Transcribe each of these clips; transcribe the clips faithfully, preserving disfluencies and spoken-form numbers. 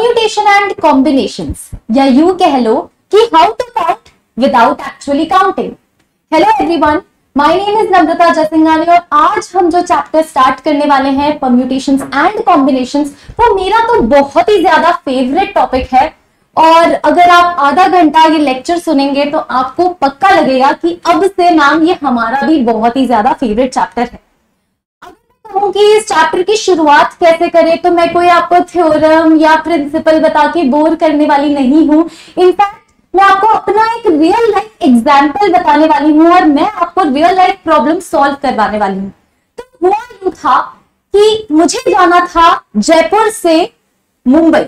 Permutation and combinations, या यूं कह लो कि how to count without actually counting. Hello everyone, my name is Namrata Jaisinghani और आज हम जो चैप्टर स्टार्ट करने वाले हैं परम्यूटेशंस एंड कॉम्बिनेशंस, वो मेरा तो बहुत ही ज्यादा फेवरेट टॉपिक है। और अगर आप आधा घंटा ये लेक्चर सुनेंगे तो आपको पक्का लगेगा कि अब से मैम ये हमारा भी बहुत ही ज्यादा फेवरेट चैप्टर है। अगर मैं कहूँ कि इस चैप्टर की शुरुआत कैसे करें, तो मैं कोई आपको थ्योरम या प्रिंसिपल बता के बोर करने वाली नहीं हूँ। इनफैक्ट मैं आपको अपना एक रियल लाइफ एग्जाम्पल बताने वाली हूँ और मैं आपको रियल लाइफ प्रॉब्लम सॉल्व करवाने वाली हूँ। तो हुआ यूं था कि मुझे जाना था जयपुर से मुंबई।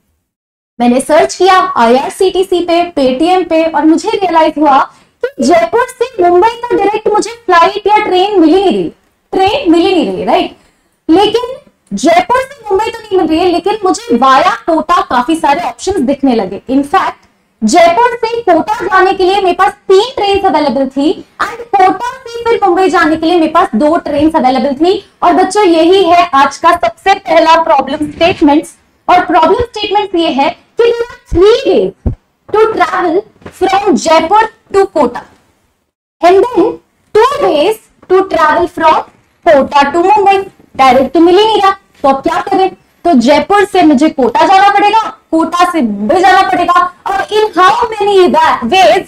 मैंने सर्च किया I R C T C पे, पेटीएम पे, और मुझे रियलाइज हुआ कि जयपुर से मुंबई का डायरेक्ट मुझे फ्लाइट या ट्रेन मिल ही नहीं रही। ट्रेन मिल ही नहीं रही, राइट। लेकिन जयपुर से मुंबई तो नहीं मिल रही है, लेकिन मुझे वाया कोटा काफी सारे ऑप्शंस दिखने लगे। इनफैक्ट जयपुर से कोटा जाने के लिए मेरे पास तीन ट्रेन अवेलेबल थी एंड कोटा से फिर मुंबई जाने के लिए मेरे पास दो ट्रेन अवेलेबल थी। और बच्चों, यही है आज का सबसे पहला प्रॉब्लम स्टेटमेंट। और प्रॉब्लम स्टेटमेंट ये है कि three days to travel from Jaipur to Kota and then two days to travel from Kota to Mumbai. Direct तो मिल ही नहीं रहा, तो अब क्या करें? तो जयपुर से मुझे कोटा जाना पड़ेगा, कोटा से मुंबई जाना पड़ेगा। और in how many ways,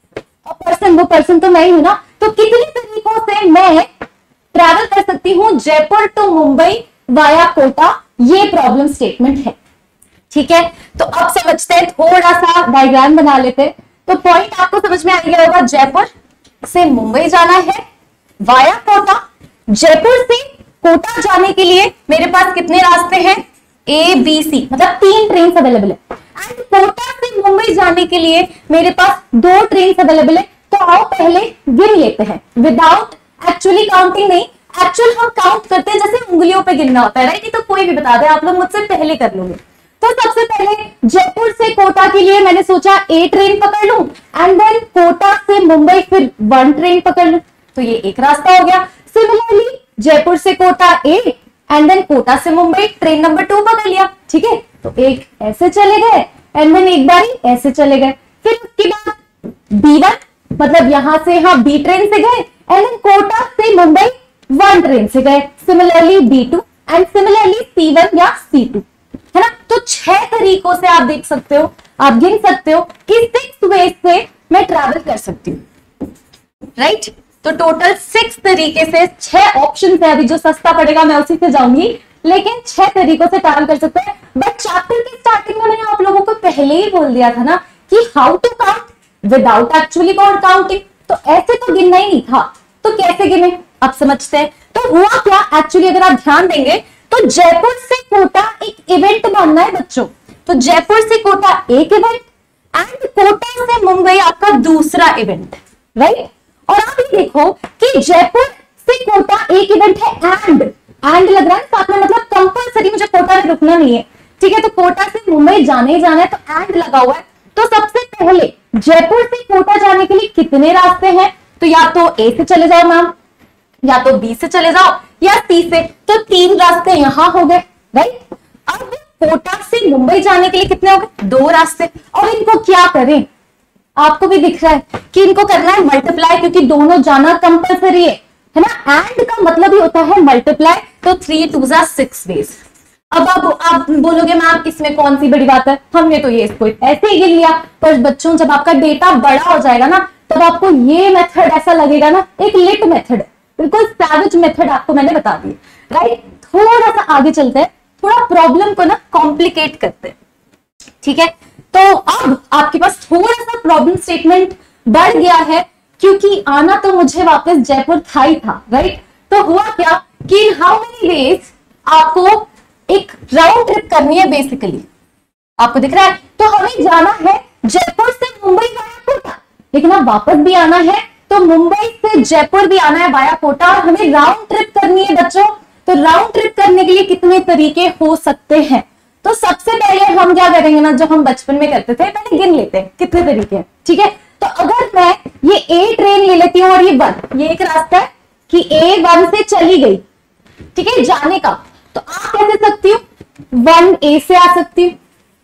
person वो पर्सन तो मैं ही हूं ना, तो कितने तरीकों से मैं ट्रैवल कर सकती हूँ जयपुर टू मुंबई वाया कोटा? ये प्रॉब्लम स्टेटमेंट है, ठीक है। तो अब समझते हैं, थोड़ा सा डायग्राम बना लेते हैं। तो पॉइंट आपको समझ में आ गया होगा, जयपुर से मुंबई जाना है वाया कोटा। जयपुर से कोटा जाने के लिए मेरे पास कितने रास्ते हैं? ए बी सी, मतलब तीन ट्रेन अवेलेबल है। एंड कोटा से मुंबई जाने के लिए मेरे पास दो ट्रेन अवेलेबल है। तो आओ पहले गिन लेते हैं, विदाउट एक्चुअली काउंटिंग नहीं। एक्चुअल हम काउंट करते हैं जैसे उंगलियों पे गिनना होता है, राइट। ये तो कोई भी बता दे, आप लोग मुझसे पहले कर लोगे। तो सबसे पहले जयपुर से कोटा के लिए मैंने सोचा ए ट्रेन पकड़ लूं एंड देन कोटा से मुंबई फिर वन ट्रेन पकड़ लूं, तो ये एक रास्ता हो गया। सिमिलरली जयपुर से Kota A and then Kota से मुंबई ट्रेन नंबर टू पकड़ लिया, ठीक है। तो एक ऐसे चले गए एंड देन एक बारी ऐसे चले गए। फिर उसके बाद बी वन, मतलब यहां से यहां बी ट्रेन से गए एंड देन कोटा से मुंबई वन ट्रेन से गए। Similarly B two and similarly C one या सी टू, है ना। तो छह तरीकों से आप देख सकते हो, आप गिन सकते हो कि सिक्स वेज से मैं ट्रैवल कर सकती हूँ, राइट। तो टोटल सिक्स तरीके से, छह ऑप्शन है। अभी जो सस्ता पड़ेगा मैं उसी से जाऊंगी, लेकिन छह तरीकों से ट्रैवल कर सकते हैं। बट चैप्टर की स्टार्टिंग में मैंने आप लोगों को पहले ही बोल दिया था ना कि how to count without actually counting. तो ऐसे तो गिनना ही नहीं था, तो कैसे गिने अब समझते हैं। तो हुआ क्या एक्चुअली, अगर आप ध्यान देंगे तो जयपुर से कोटा एक इवेंट मानना है बच्चों। तो जयपुर से कोटा एक इवेंट एंड कोटा से मुंबई आपका दूसरा इवेंट, राइट। और आप ये देखो कि जयपुर से कोटा एक इवेंट है एंड एंड लग रहा है साथ में, मतलब कंपलसरी मुझे कोटा में रुकना नहीं है, ठीक है। तो कोटा से मुंबई जाने ही जाना है, तो एंड लगा हुआ है। तो सबसे पहले जयपुर से कोटा जाने के लिए कितने रास्ते हैं? तो या तो ए से चले जाओ मैम, या तो बी से चले जाओ, या सी से। तो तीन रास्ते यहां हो गए, राइट। अब कोटा से मुंबई जाने के लिए कितने हो गए? दो रास्ते। और इनको क्या करें? आपको भी दिख रहा है कि इनको करना है मल्टीप्लाई, क्योंकि दोनों जाना कंपलसरी है, है ना। एंड का मतलब ही होता है मल्टीप्लाई। तो थ्री टू जा सिक्स वेज। अब आप आप बोलोगे मैम इसमें कौन सी बड़ी बात है, हमने तो ये इसको ऐसे ही गिन लिया। पर बच्चों, जब आपका डेटा बड़ा हो जाएगा ना, तब आपको ये मेथड ऐसा लगेगा ना, एक लिट मेथड है, बिल्कुल सैवेज मेथड आपको मैंने बता दी, राइट। थोड़ा सा आगे चलते हैं, थोड़ा प्रॉब्लम को ना कॉम्प्लिकेट करते हैं, ठीक है। तो अब आपके पास थोड़ा सा प्रॉब्लम स्टेटमेंट बढ़ गया है, क्योंकि आना तो मुझे वापस जयपुर था ही था, राइट। तो हुआ क्या कि इन हाउ मेनी वेज आपको एक राउंड ट्रिप करनी है बेसिकली, आपको दिख रहा है। तो हमें जाना है जयपुर से मुंबई वाया कोटा, लेकिन अब वापस भी आना है, तो मुंबई से जयपुर भी आना है वाया कोटा, और हमें राउंड ट्रिप करनी है बच्चों। तो राउंड ट्रिप करने के लिए कितने तरीके हो सकते हैं? तो सबसे पहले हम क्या करेंगे ना, जो हम बचपन में करते थे, पहले गिन लेते हैं कितने तरीके हैं, ठीक है। तो अगर मैं ये ए ट्रेन ले लेती हूँ और ये वन, ये एक रास्ता है कि ए वन से चली गई, ठीक है, जाने का। तो आप कैसे सकती हूँ? वन ए से आ सकती हूँ,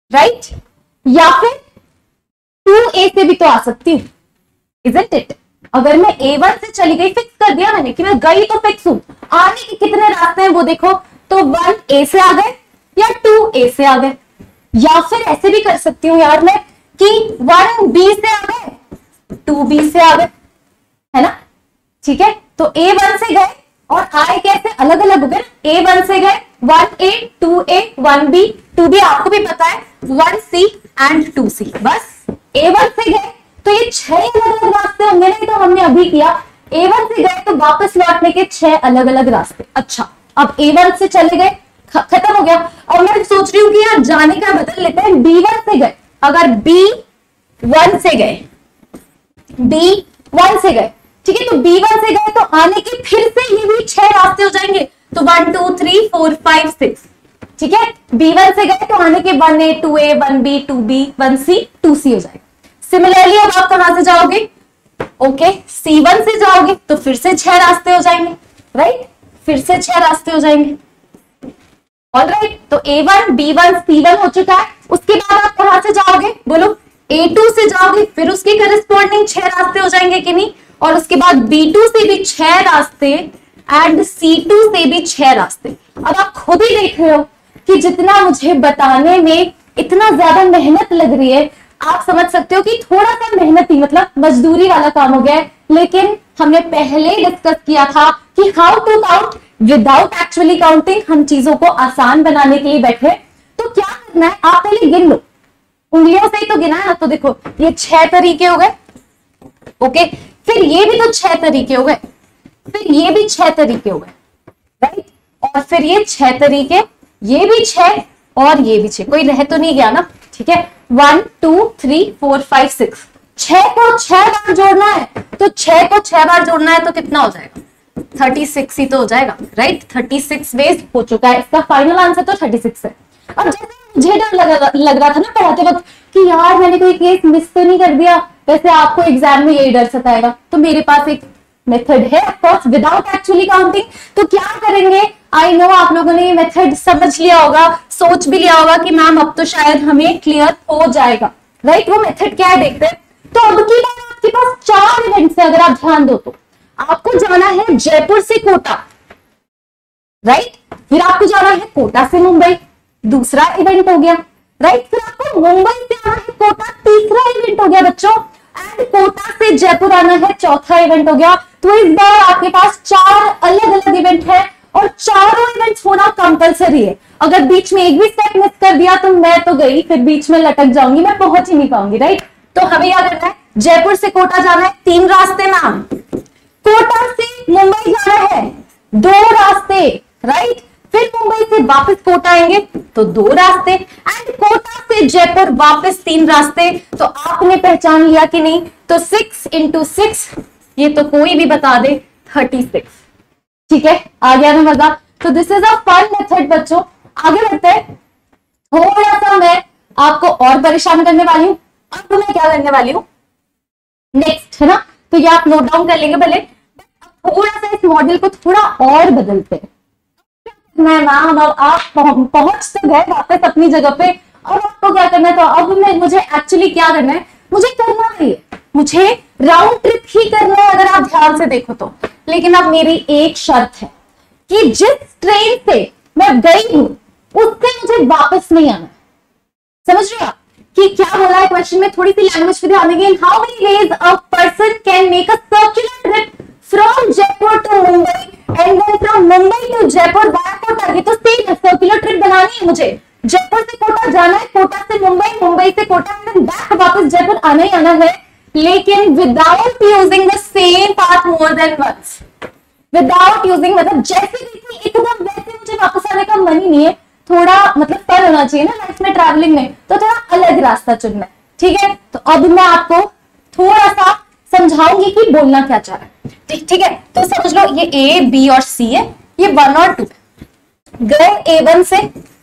राइट right? या फिर टू ए से भी तो आ सकती हूँ, इजंट इट? अगर मैं ए वन से चली गई, फिक्स कर दिया मैंने कि मैं गई तो फिक्स हूं, आने के कितने रास्ते हैं वो देखो, तो वन ए से आ गए या टू ए से आ गए, या फिर ऐसे भी कर सकती हूँ यार मैं कि वन बी से आ गए, टू बी से आ गए, है ना? ठीक है, तो ए वन से गए और आए कैसे, अलग अलग हो गए। ए वन से गए one A, two A, one B, two B आपको भी पता है, one C and two C. बस ए वन से गए तो ये छह अलग अलग रास्ते होंगे ना, तो हमने अभी किया। ए वन से गए तो वापस लौटने के छह अलग अलग रास्ते। अच्छा, अब ए वन से चले गए, खत्म हो गया। और मैं सोच रही हूँ कि यार जाने का बदल लेते हैं, बी वन से गए, अगर बी वन से गए, बी वन से गए, ठीक है, तो बी वन से गए तो आने के फिर से ये भी छह रास्ते हो जाएंगे, तो one two three four five six, ठीक है। बी वन से गए तो आने के one A, two A, one B, two B, one C, two C हो जाएगा। सिमिलरली अब आप कहां से जाओगे, ओके, सी वन से जाओगे तो फिर से छह रास्ते हो जाएंगे, राइट, फिर से छह रास्ते हो जाएंगे। ऑलराइट, तो A one, B one, C one हो चुका है। उसके बाद आप कहां से जाओगे, बोलो, ए टू से जाओगे, फिर उसके करस्पॉन्डिंग छह रास्ते हो जाएंगे कि नहीं, और उसके बाद बी टू से भी छह रास्ते एंड सी टू से भी छह रास्ते। अब आप खुद ही देख रहे हो कि जितना मुझे बताने में इतना ज्यादा मेहनत लग रही है, आप समझ सकते हो कि थोड़ा सा मेहनती मतलब मजदूरी वाला काम हो गया है। लेकिन हमने पहले ही डिस्कस किया था कि how to count without actually counting. हम चीजों को आसान बनाने के लिए बैठे, तो क्या करना है, आप पहले गिन लो, उंगलियों से ही तो गिना है ना। तो देखो ये छह तरीके हो गए, ओके, फिर ये भी तो छह तरीके हो गए, फिर ये भी छह तरीके हो गए, राइट, और फिर ये छह तरीके, ये भी छह और ये भी छह, कोई रह तो नहीं गया ना, ठीक है। One two three four five six, छह को छह बार जोड़ना है, तो छह को छह बार जोड़ना है तो कितना हो जाएगा, थर्टी सिक्स ही तो हो जाएगा, राइट। थर्टी सिक्स वेज हो चुका है, इसका फाइनल आंसर तो थर्टी सिक्स है। अब जैसे मुझे डर लग, लग रहा था ना पढ़ाते वक्त कि यार मैंने कोई केस मिस तो नहीं कर दिया, वैसे आपको एग्जाम में यही डर सताएगा, तो मेरे पास एक मेथड है of course without actually counting. तो क्या करेंगे, आई नो आप लोगों ने ये मेथड समझ लिया होगा, सोच भी लिया होगा कि मैम अब तो शायद हमें क्लियर हो जाएगा, राइट। वो मेथड क्या है देखते हैं। तो अब की बार आपके पास चार इवेंट्स है, अगर आप ध्यान दो तो आपको जाना है जयपुर से कोटा, राइट, फिर आपको जाना है कोटा से मुंबई, दूसरा इवेंट हो गया, राइट, फिर आपको मुंबई से आना है कोटा, तीसरा इवेंट हो गया बच्चों, एंड कोटा से जयपुर आना है, चौथा इवेंट हो गया। तो इस बार आपके पास चार अलग अलग इवेंट है और चारों इवेंट्स होना कंपलसरी है। अगर बीच में एक भी स्टेप मिस कर दिया तो मैं तो गई, फिर बीच में लटक जाऊंगी, मैं पहुंच ही नहीं पाऊंगी, राइट। तो हमें क्या करना है, जयपुर से कोटा जाना है, तीन रास्ते मैम, कोटा से मुंबई जाना है, दो रास्ते, राइट, फिर मुंबई से वापस कोटा आएंगे तो दो रास्ते, एंड कोटा से जयपुर वापस तीन रास्ते। तो आपने पहचान लिया कि नहीं, तो सिक्स इंटू सिक्स, ये तो कोई भी बता दे, थर्टी सिक्स, ठीक है, आ गया ना मजा। तो this is a fun method बच्चों। आगे बढ़ते हैं, थोड़ा सा मैं आपको और परेशान करने वाली हूं। अब मैं क्या करने वाली हूं नेक्स्ट, है ना, तो ये आप नोट डाउन कर लेंगे भले, थोड़ा सा इस मॉडल को थोड़ा और बदलते हैं। मैं मैम अब आप पहुंच तो गए वापस अपनी जगह पे, और आपको क्या करना है, तो अब मैं मुझे एक्चुअली क्या करना है, मुझे करना है, मुझे राउंड ट्रिप ही करना है, अगर आप ध्यान से देखो तो। लेकिन अब मेरी एक शर्त है कि जिस ट्रेन से मैं गई हूं उससे मुझे वापस नहीं आना। समझ रहे हो कि क्या बोला है क्वेश्चन में, थोड़ी सी लैंग्वेज पे ध्यान देंगे। In how many ways a person can make a circular trip from Jaipur to Mumbai and then from Mumbai to Jaipur via Kota. ये तो सेम है, सर्कुलर ट्रिप बनानी है मुझे, जयपुर से कोटा जाना है, कोटा से मुंबई, मुंबई से कोटा, एंड बैक वापस जयपुर आना ही आना है, लेकिन without using the same path more than once. Without using मतलब जैसे देखिए एकदम वैसे मुझे वापस आने का मन ही नहीं है, थोड़ा मतलब फन होना चाहिए ना लाइफ में, ट्रैवलिंग में, तो थोड़ा अलग रास्ता चुनना है, ठीक है। तो अब मैं आपको थोड़ा सा समझाऊंगी कि बोलना क्या चाह रहा है, ठीक ठीक है। तो समझ लो ये ए, बी और सी है, ये वन और टू गए ए वन से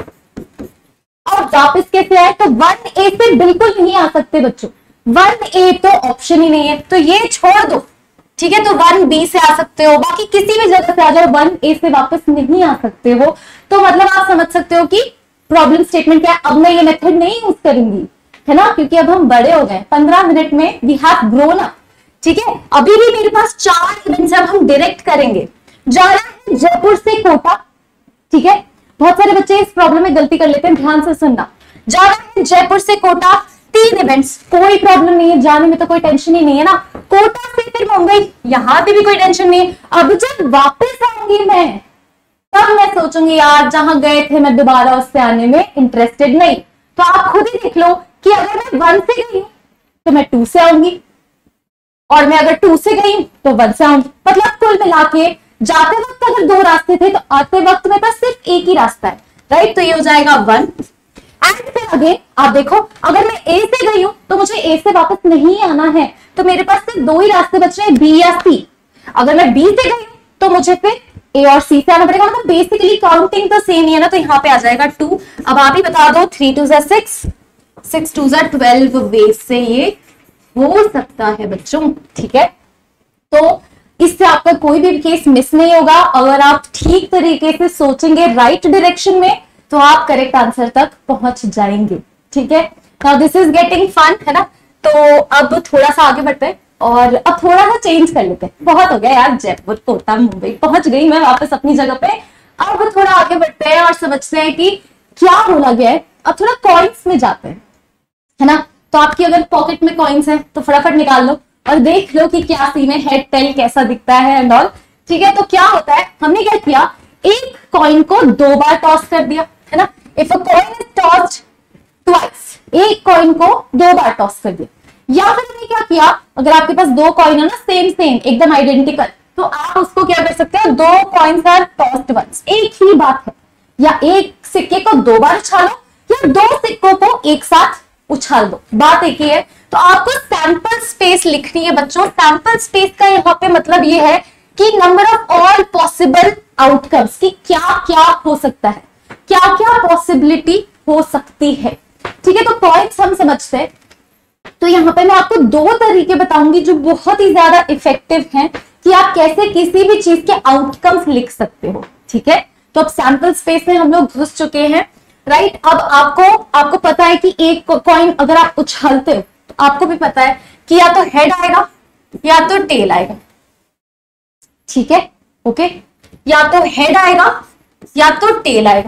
और वापस कैसे आए, तो वन ए से बिल्कुल नहीं आ सकते बच्चों, वन ए तो ऑप्शन ही नहीं है, तो ये छोड़ दो, ठीक है। तो वन बी से आ सकते हो, बाकी किसी भी जगह से आ जाओ, वन ए से वापस नहीं आ सकते हो। तो मतलब आप समझ सकते हो कि प्रॉब्लम स्टेटमेंट क्या है, अब मैं ये मेथड नहीं यूज करूंगी, है ना, क्योंकि अब हम बड़े हो गए, पंद्रह मिनट में वी हैव ग्रोन अप, ठीक है। अभी भी मेरे पास चार इवेंट्स अब हम डायरेक्ट करेंगे। जाना है जयपुर से कोटा, ठीक है, बहुत सारे बच्चे इस प्रॉब्लम में गलती कर लेते हैं, ध्यान से सुनना। जाना है जयपुर से कोटा, तीन इवेंट्स, कोई प्रॉब्लम नहीं है, जाने में तो कोई टेंशन ही नहीं है ना। कोटा से फिर मुंबई, यहां पे भी कोई टेंशन नहीं है। अब जब वापस आऊंगी मैं, तब मैं सोचूंगी यार जहां गए थे मैं दोबारा उससे आने में इंटरेस्टेड नहीं। तो आप खुद ही देख लो कि अगर मैं वन से गई तो मैं टू से आऊंगी, और मैं अगर टू से गई तो वन से आऊंगी। मतलब कुल मिला के जाते वक्त अगर दो रास्ते थे तो आते वक्त मेरे पास सिर्फ एक ही रास्ता है, राइट। तो ये हो जाएगा वन। एंड फिर आगे आप देखो, अगर मैं ए से गई हूं तो मुझे ए से वापस नहीं आना है, तो मेरे पास सिर्फ दो ही रास्ते बच रहे हैं, बी या सी। अगर मैं बी से गई तो मुझे फिर ए और सी से आना पड़ेगा। मतलब बेसिकली काउंटिंग तो सेम ही है ना, तो यहाँ पे आ जाएगा टू। अब आप ही बता दो, थ्री टू जा सिक्स, सिक्स टू जा ट्वेल्व वेज से ये हो सकता है बच्चों, ठीक है। तो इससे आपका कोई भी केस मिस नहीं होगा। अगर आप ठीक तरीके से सोचेंगे राइट डायरेक्शन में तो आप करेक्ट आंसर तक पहुंच जाएंगे, ठीक है। Now this is getting fun, है ना। तो अब थोड़ा सा आगे बढ़ते हैं और अब थोड़ा सा चेंज कर लेते हैं। बहुत हो गया यार, जयपुर कोटा मुंबई, पहुंच गई मैं वापस अपनी जगह पे। अब थोड़ा आगे बढ़ते हैं और समझते हैं कि क्या बोला गया है। अब थोड़ा कॉइन्स में जाते हैं, है ना। तो आपकी अगर पॉकेट में कॉइन्स है तो फटाफट निकाल लो और देख लो कि क्या सीन है, हेड टेल कैसा दिखता है एंड ऑल, ठीक है। तो क्या होता है, हमने क्या किया, एक कॉइन को दो बार टॉस कर दिया, है ना। If a coin is tossed twice, एक कॉइन को दो बार टॉस कर दिया। या फिर हमने क्या किया, अगर आपके पास दो कॉइन है ना, सेम सेम एकदम आइडेंटिकल, तो आप उसको क्या कर सकते हो, दो कॉइन्स आर टॉस्ड वंस, एक ही बात है। या एक सिक्के को दो बार उछालो या दो सिक्कों को एक साथ उछाल दो, बात एक ही है। तो आपको सैंपल स्पेस लिखनी है बच्चों। सैंपल स्पेस का यहाँ पे मतलब ये है कि number of all possible outcomes, की क्या क्या हो सकता है, क्या क्या पॉसिबिलिटी हो सकती है, ठीक है। तो पॉइंट्स हम समझते हैं। तो यहाँ पे मैं आपको दो तरीके बताऊंगी जो बहुत ही ज्यादा इफेक्टिव हैं कि आप कैसे किसी भी चीज के आउटकम्स लिख सकते हो, ठीक है। तो अब सैंपल स्पेस में हम लोग घुस चुके हैं, राइट। अब आपको आपको पता है कि एक कॉइन अगर आप उछालते हो तो आपको भी पता है कि या तो हेड आएगा या तो टेल आएगा, ठीक है, ओके। या तो हेड आएगा या तो टेल आएगा,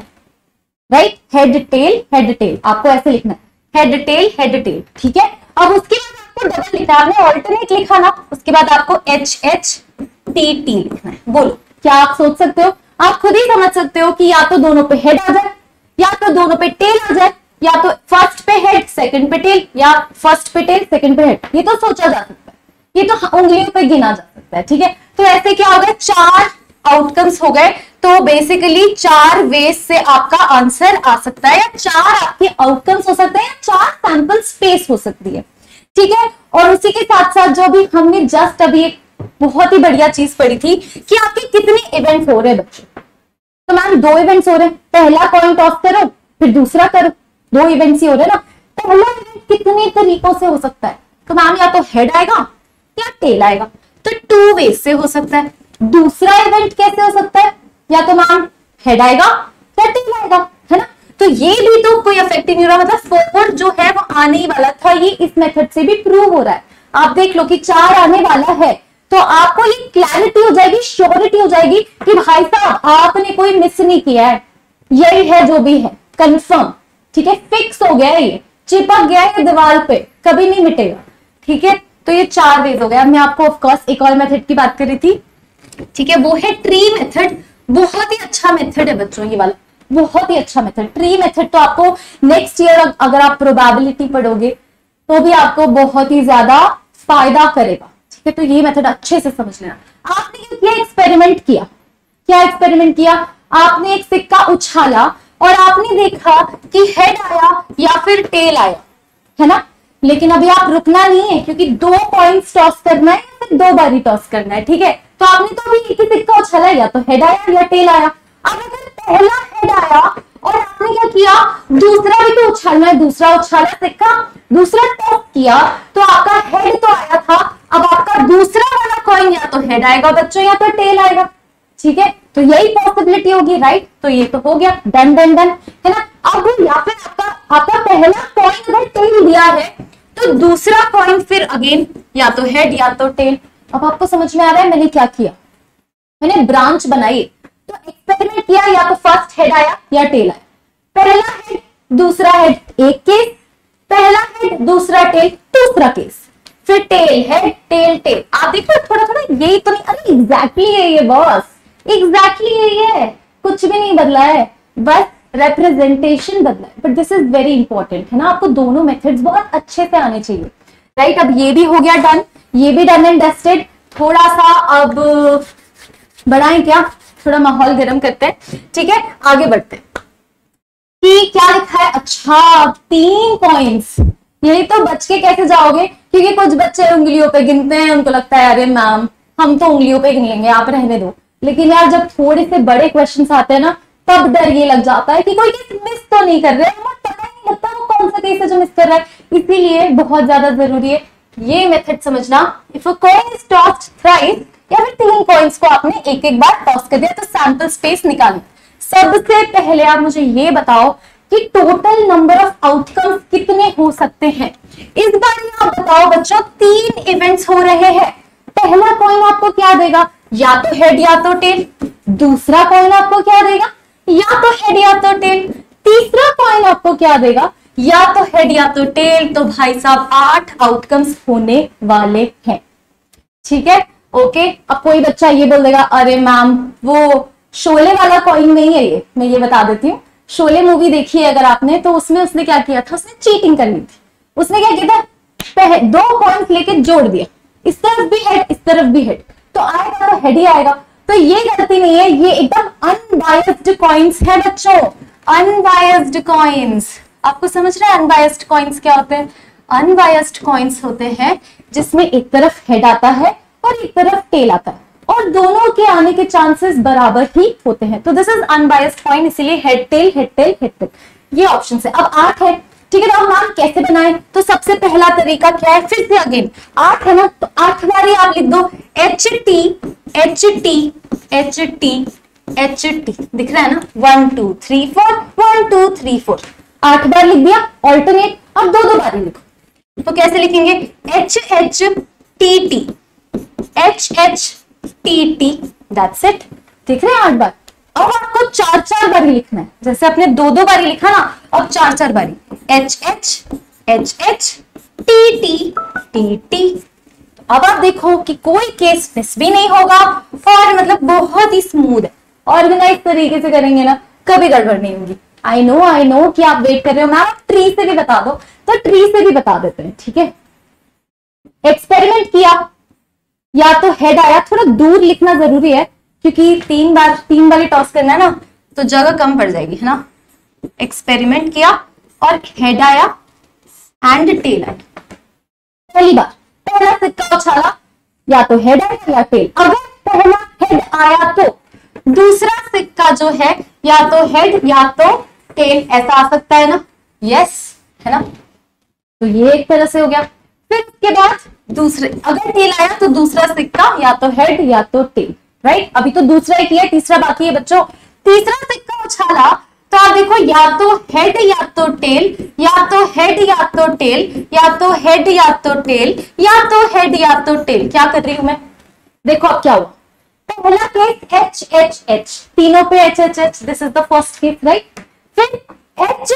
right. Head tail head tail, आपको ऐसे लिखना है, हेड टेल हेड टेल, ठीक है। अब उसके बाद आपको डबल लिखना है, आपने ऑल्टरनेट लिखा ना, उसके बाद आपको एच एच टी टी लिखना है। बोलो क्या आप सोच सकते हो, आप खुद ही समझ सकते हो कि या तो दोनों पे हेड आ जाए या तो दोनों पे टेल आ जाए, या तो फर्स्ट पे हेड सेकंड पे टेल, या फर्स्ट पे टेल सेकंड पे हेड। ये तो सोचा जा सकता है, ये तो उंगलियों पे गिना जा सकता है, ठीक है। तो ऐसे क्या हो गए, चार आउटकम्स हो गए। तो बेसिकली चार वेज से आपका आंसर आ सकता है, या चार आपके आउटकम्स हो सकते हैं, या चार सैंपल स्पेस हो सकती है, ठीक है। और उसी के साथ साथ जो भी हमने जस्ट अभी एक बहुत ही बढ़िया चीज पढ़ी थी कि आपके कितने इवेंट्स हो रहे हैं बच्चों। तो मैम दो इवेंट्स हो रहे हैं, पहला कॉइन टॉस करो फिर दूसरा करो, दो इवेंट्स ही हो रहे हैं ना। पहला इवेंट कितने तरीकों से हो सकता है, तो मैम या तो हेड आएगा या टेल आएगा, तो टू वेज से हो सकता है। दूसरा इवेंट कैसे हो सकता है, या तो मैम हेड आएगा या टेल आएगा, है ना। तो ये भी तो कोई इफेक्ट नहीं हो रहा, मतलब फोर जो है वो आने ही वाला था, ये इस मेथड से भी प्रूव हो रहा है। आप देख लो कि चार आने वाला है, तो आपको ये क्लैरिटी हो जाएगी, श्योरिटी हो जाएगी कि भाई साहब आपने कोई मिस नहीं किया है, यही है जो भी है, कंफर्म, ठीक है, फिक्स हो गया है, ये चिपक गया है दीवार पे, कभी नहीं मिटेगा, ठीक है। तो ये चार वेज हो गया। मैं आपको ऑफकोर्स एक और मेथड की बात कर रही थी, ठीक है, वो है ट्री मेथड। बहुत ही अच्छा मेथड है बच्चों ये वाला, बहुत ही अच्छा मेथड। ट्री मेथड तो आपको नेक्स्ट ईयर अगर आप प्रोबेबिलिटी पढ़ोगे तो भी आपको बहुत ही ज्यादा फायदा करेगा, ठीक है। तो ये मेथड अच्छे से समझ लेना। आपने क्या एक्सपेरिमेंट किया, क्या एक्सपेरिमेंट किया, आपने एक सिक्का उछाला और आपने देखा कि हेड आया या फिर टेल आया, है ना। लेकिन अभी आप रुकना नहीं है, क्योंकि दो पॉइंट्स टॉस करना है या फिर दो बार ही टॉस करना है, ठीक है। तो आपने तो अभी एक ही सिक्का उछाला, या तो हेड आया या टेल आया। अब अगर पहला हेड आया और आपने क्या किया, दूसरा भी तो उछालना है, दूसरा उछाला सिक्का, दूसरा टॉस किया, तो आपका हेड तो आया था, अब आपका दूसरा वाला कॉइन या तो हेड आएगा बच्चों या तो टेल आएगा, ठीक है। तो यही पॉसिबिलिटी होगी, राइट। तो ये तो हो गया, डन डन डन, है ना। अब दूसरा कॉइन फिर अगेन या तो हेड या तो टेल। अब आपको समझ में आ रहा है मैंने क्या किया, मैंने ब्रांच बनाई, तो एक्सपेरिमेंट किया, या तो फर्स्ट हेड आया या टेल आया। पहला हेड दूसरा हेड एक केस, पहला हेड दूसरा टेल दूसरा केस, फिर टेल हेड टेल टेल। आप देखो थोड़ा थोड़ा यही तो नहीं, अरे एग्जैक्टली यही है बॉस, एग्जैक्टली यही है, कुछ भी नहीं बदला है, बस रिप्रेजेंटेशन बदला है। But this is very important है ना, आपको दोनों मेथड्स बहुत अच्छे से आने चाहिए, राइट। अब ये भी हो गया डन, ये भी डन एंड डस्टेड। थोड़ा सा अब बढ़ाएं क्या, थोड़ा माहौल गर्म करते हैं, ठीक है। आगे बढ़ते हैं कि क्या लिखा है, अच्छा तीन कॉइन्स, यही तो बच के कैसे जाओगे, क्योंकि कुछ बच्चे उंगलियों पे गिनते हैं, उनको लगता है अरे मैम हम तो उंगलियों पे गिन लेंगे, आप रहने दो। लेकिन यार जब थोड़े से बड़े क्वेश्चंस आते हैं ना, तब डर ये लग जाता है कि कोई केस मिस तो नहीं कर रहे, हमें पता ही नहीं लगता वो कौन सा केस है जो मिस कर रहा है। इसीलिए बहुत ज्यादा जरूरी है ये मेथड समझना। If a coin is tossed thrice, या फिर तीन कॉइन्स को आपने एक एक बार टॉस कर दिया तो सैंपल स्पेस निकालना। सबसे पहले आप मुझे ये बताओ कि टोटल नंबर ऑफ आउटकम्स कितने हो सकते हैं। इस बार आप बताओ बच्चों, तीन इवेंट्स हो रहे हैं। पहला कॉइन आपको क्या देगा, या तो हेड या तो टेल। दूसरा कॉइन आपको क्या देगा, या तो हेड या तो टेल। तीसरा कॉइन आपको क्या देगा, या तो हेड या तो टेल। तो भाई साहब आठ आउटकम्स होने वाले हैं, ठीक है, ओके। अब कोई बच्चा ये बोल देगा अरे मैम वो शोले वाला कॉइन नहीं है ये, मैं ये बता देती हूँ। शोले मूवी देखी है अगर आपने, तो उसमें उसने क्या किया था, उसने चीटिंग कर ली थी। उसने क्या किया था, दो कॉइन्स लेके जोड़ दिया, इस तरफ भी हेड इस तरफ भी हेड, तो आएगा तो हेड ही आएगा। तो ये गलती नहीं है, ये एकदम अनबायस्ड कॉइन्स है बच्चों, अनबायस्ड कॉइन्स। आपको समझ रहे हैं अनबायस्ड कॉइन्स क्या होते हैं? अनबायस्ड कॉइन्स होते हैं जिसमें एक तरफ हेड आता है और एक तरफ टेल आता है, और दोनों के आने के चांसेस बराबर ही होते हैं। तो दिस इज अनबायस्ड कॉइन, इसीलिए head tail head tail head tail ये ऑप्शन है। अब आठ है, ठीक है। तो अब नाम कैसे बनाए, तो सबसे पहला तरीका क्या है, फिर से अगेन आठ है ना, तो आठ बार आप लिख दो H T H T H T H T, दिख रहा है ना, one two three four one two three four, आठ बार लिख दिया ऑल्टरनेट। अब दो दो बार लिखो, तो कैसे लिखेंगे, H H T T H H T T, that's it, दिख रहे हैं आठ बार। अब आपको चार चार बारी लिखना है, जैसे आपने दो दो बारी लिखा ना, अब चार चार बारी, H H H H T T T T. अब आप देखो कि कोई केस मिस भी नहीं होगा, और मतलब बहुत ही स्मूथ है, ऑर्गेनाइज तरीके से करेंगे ना, कभी गड़बड़ नहीं होगी। आई नो आई नो कि आप वेट कर रहे हो मैम ट्री से भी बता दो, तो ट्री से भी बता देते हैं, ठीक है। एक्सपेरिमेंट किया, या तो हेड आया, थोड़ा दूर लिखना जरूरी है क्योंकि तीन बार तीन बार टॉस करना है ना, तो जगह कम पड़ जाएगी, है ना। एक्सपेरिमेंट किया और हेड आया एंड टेल आया। पहली बार पहला सिक्का उछाला, या तो हेड आया या टेल। अगर पहला हेड आया तो दूसरा सिक्का जो है या तो हेड या तो टेल, ऐसा आ सकता है ना, यस, है ना। तो ये एक तरह से हो गया। फिर उसके बाद दूसरे, अगर टेल आया तो दूसरा सिक्का या तो हेड या तो टेल, राइट। अभी तो दूसरा ही किया, तीसरा बाकी है बच्चों। तीसरा सिक्का उछाला, तो आप देखो या तो हेड या तो टेल, या तो हेड या तो टेल, या तो हेड या तो टेल, या तो हेड या तो टेल। क्या कर रही हूं मैं, देखो अब क्या हुआ। पहला केस एच एच एच, तीनों पे H H H, this is the first case, right. फिर H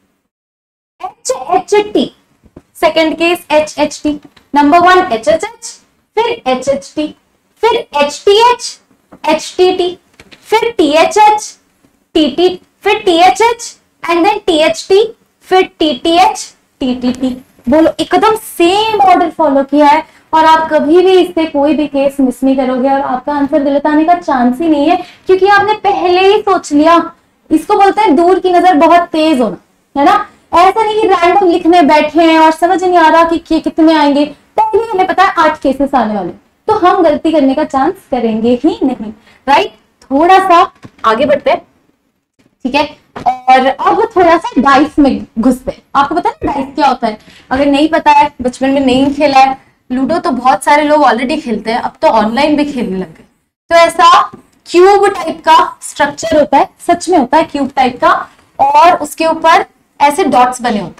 H H T, second case H H T, number one H H H, फिर एच एच टी, फिर H T H H T T, फिर T H H T T, फिर T H H and then T H T, फिर T T H T T T. बोलो, एकदम same order follow किया है, और आप कभी भी इससे कोई भी केस मिस नहीं करोगे, और आपका आंसर गलत आने का चांस ही नहीं है, क्योंकि आपने पहले ही सोच लिया। इसको बोलते हैं दूर की नजर बहुत तेज होना, है ना। ऐसा नहीं कि रैंडम लिखने बैठे हैं और समझ नहीं आ रहा कि, कि कितने आएंगे, पहले हमें पता है आठ केसेस आने वाले, तो हम गलती करने का चांस करेंगे ही नहीं, राइट। थोड़ा सा आगे बढ़ते हैं, ठीक है। और अब थोड़ा सा डाइस में घुसते हैं। आपको पता है डाइस क्या होता है? अगर नहीं पता है, बचपन में नहीं खेला है, लूडो तो बहुत सारे लोग ऑलरेडी खेलते हैं, अब तो ऑनलाइन भी खेलने लग गए। तो ऐसा क्यूब टाइप का स्ट्रक्चर होता है, सच में होता है क्यूब टाइप का, और उसके ऊपर ऐसे डॉट्स बने होते हैं।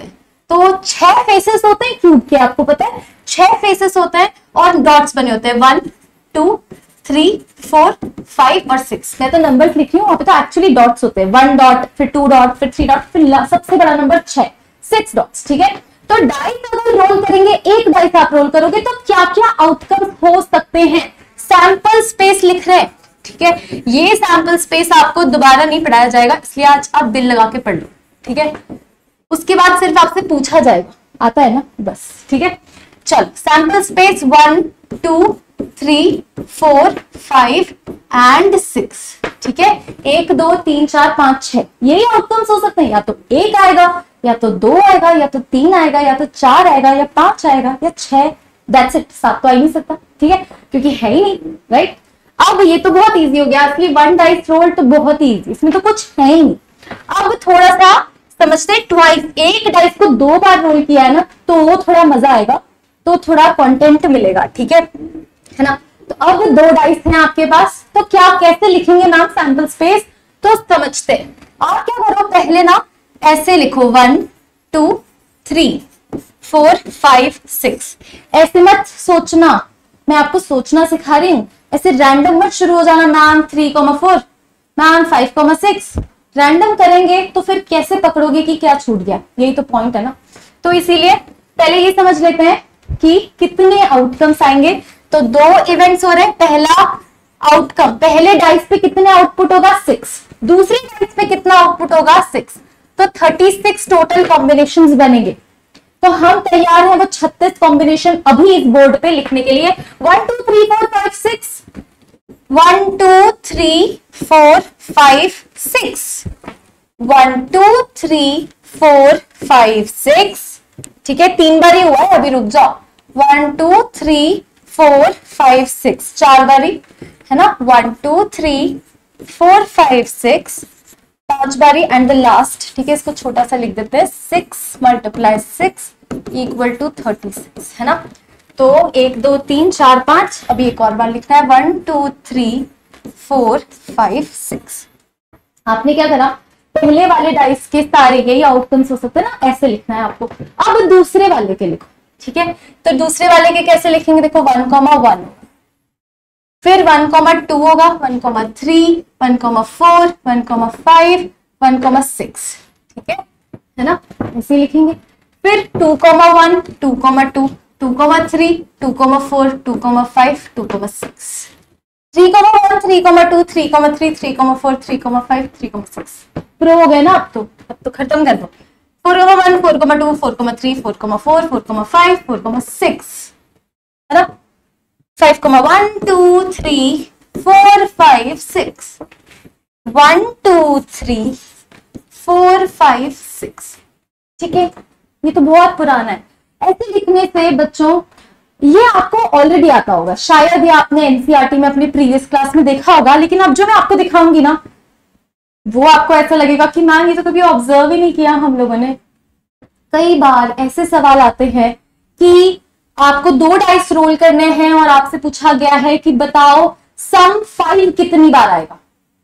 तो छह फेसेस होते हैं क्यूब के, आपको पता है छह फेसेस होते हैं और डॉट्स बने होते हैं, one two three four five और सिक्स। मैं तो नंबर्स लिख रही हूँ, वहां पे तो एक्चुअली डॉट्स होते हैं, वन डॉट फिर टू डॉट फिर थ्री डॉट फिर सबसे बड़ा नंबर छह, सिक्स डॉट्स। ठीक है, तो डाइस अगर रोल करेंगे, एक डाइस आप रोल करोगे तो क्या क्या आउटकम हो सकते हैं। सैंपल स्पेस लिख रहे हैं, ठीक है, ये सैंपल स्पेस आपको दोबारा नहीं पढ़ाया जाएगा, इसलिए आज आप दिल लगा के पढ़ लो। ठीक है, उसके बाद सिर्फ आपसे पूछा जाएगा, आता है ना बस। ठीक है, चल sample space one two three four five and six. ठीक है, एक दो तीन चार पांच छह, यही आउटकम्स हो सकते हैं, या तो एक आएगा या तो दो आएगा या तो तीन आएगा या तो चार आएगा या पांच आएगा या छह, दैट्स इट। सात तो आ ही नहीं सकता, ठीक है, क्योंकि है ही नहीं, राइट। अब ये तो बहुत इजी हो गया, इसलिए वन डाइस रोल तो बहुत ही इजी, इसमें तो कुछ है ही नहीं। अब थोड़ा सा समझते ट्वाइस, एक डाइस को दो बार रोल किया है ना तो थोड़ा मजा आएगा, तो थोड़ा कंटेंट मिलेगा। ठीक है है ना, तो अब दो डाइस हैं आपके पास, तो क्या कैसे लिखेंगे नाम सैंपल स्पेस, तो समझते हैं। और क्या करो, पहले ना ऐसे लिखो one two three four five six, ऐसे मत सोचना, मैं आपको सोचना सिखा रही हूं, ऐसे रैंडम मत शुरू हो जाना, ma'am three comma four, ma'am five comma six, random करेंगे तो फिर कैसे पकड़ोगे कि क्या छूट गया, यही तो पॉइंट है ना। तो इसीलिए पहले ये समझ लेते हैं कि कितने आउटकम्स आएंगे। तो दो इवेंट्स हो रहे हैं, पहला आउटकम, पहले डाइस पे कितने आउटपुट होगा सिक्स, दूसरी डाइस पे कितना आउटपुट होगा सिक्स, तो थर्टी सिक्स टोटल कॉम्बिनेशंस बनेंगे। तो हम तैयार हैं वो छत्तीस कॉम्बिनेशन अभी इस बोर्ड पे लिखने के लिए, one two three four five six, one two three four five six, one two three four five six. ठीक है, तीन बार ही हुआ है, अभी रुक जाओ, one two three four five six, चार बारी है ना, one two three four five six, पांच बारी एंड द लास्ट। ठीक है, इसको छोटा सा लिख देते हैं, six multiply six equal to thirty six, है ना। तो एक दो तीन चार पांच, अभी एक और बार लिखना है, one two three four five six. आपने क्या करा, पहले वाले डाइस के सारे यही आउटकम्स हो सकते हैं ना, ऐसे लिखना है आपको। अब दूसरे वाले के लिखो, ठीक है, तो दूसरे वाले के कैसे लिखेंगे, देखो वन कॉमा वन, फिर वन कॉमा टू होगा, one comma three, one comma four, one comma five, one comma six. ठीक है है ना, ऐसे लिखेंगे। फिर two comma one, two comma two, two comma three, two comma four, two comma five, two comma six, three comma one, three comma two, three comma three, three comma four, three comma five, three comma six. Pro हो गए ना, अब तो अब तो खत्म कर दो। Four comma one, four comma two, four comma three, four comma four, four comma five, four comma six, है ना, five comma one two three four five six, one two three four five six. ठीक है, ये तो बहुत पुराना है। ऐसे लिखने से बच्चों ये आपको ऑलरेडी आता होगा, शायद ये आपने एनसीईआरटी में अपनी प्रीवियस क्लास में देखा होगा, लेकिन अब जो मैं आपको दिखाऊंगी ना वो आपको ऐसा लगेगा कि मैम ये तो कभी ऑब्जर्व ही नहीं किया हम लोगों ने। कई बार ऐसे सवाल आते हैं कि आपको दो डाइस रोल करने हैं और आपसे पूछा गया है कि बताओ सम फाइव कितनी बार आएगा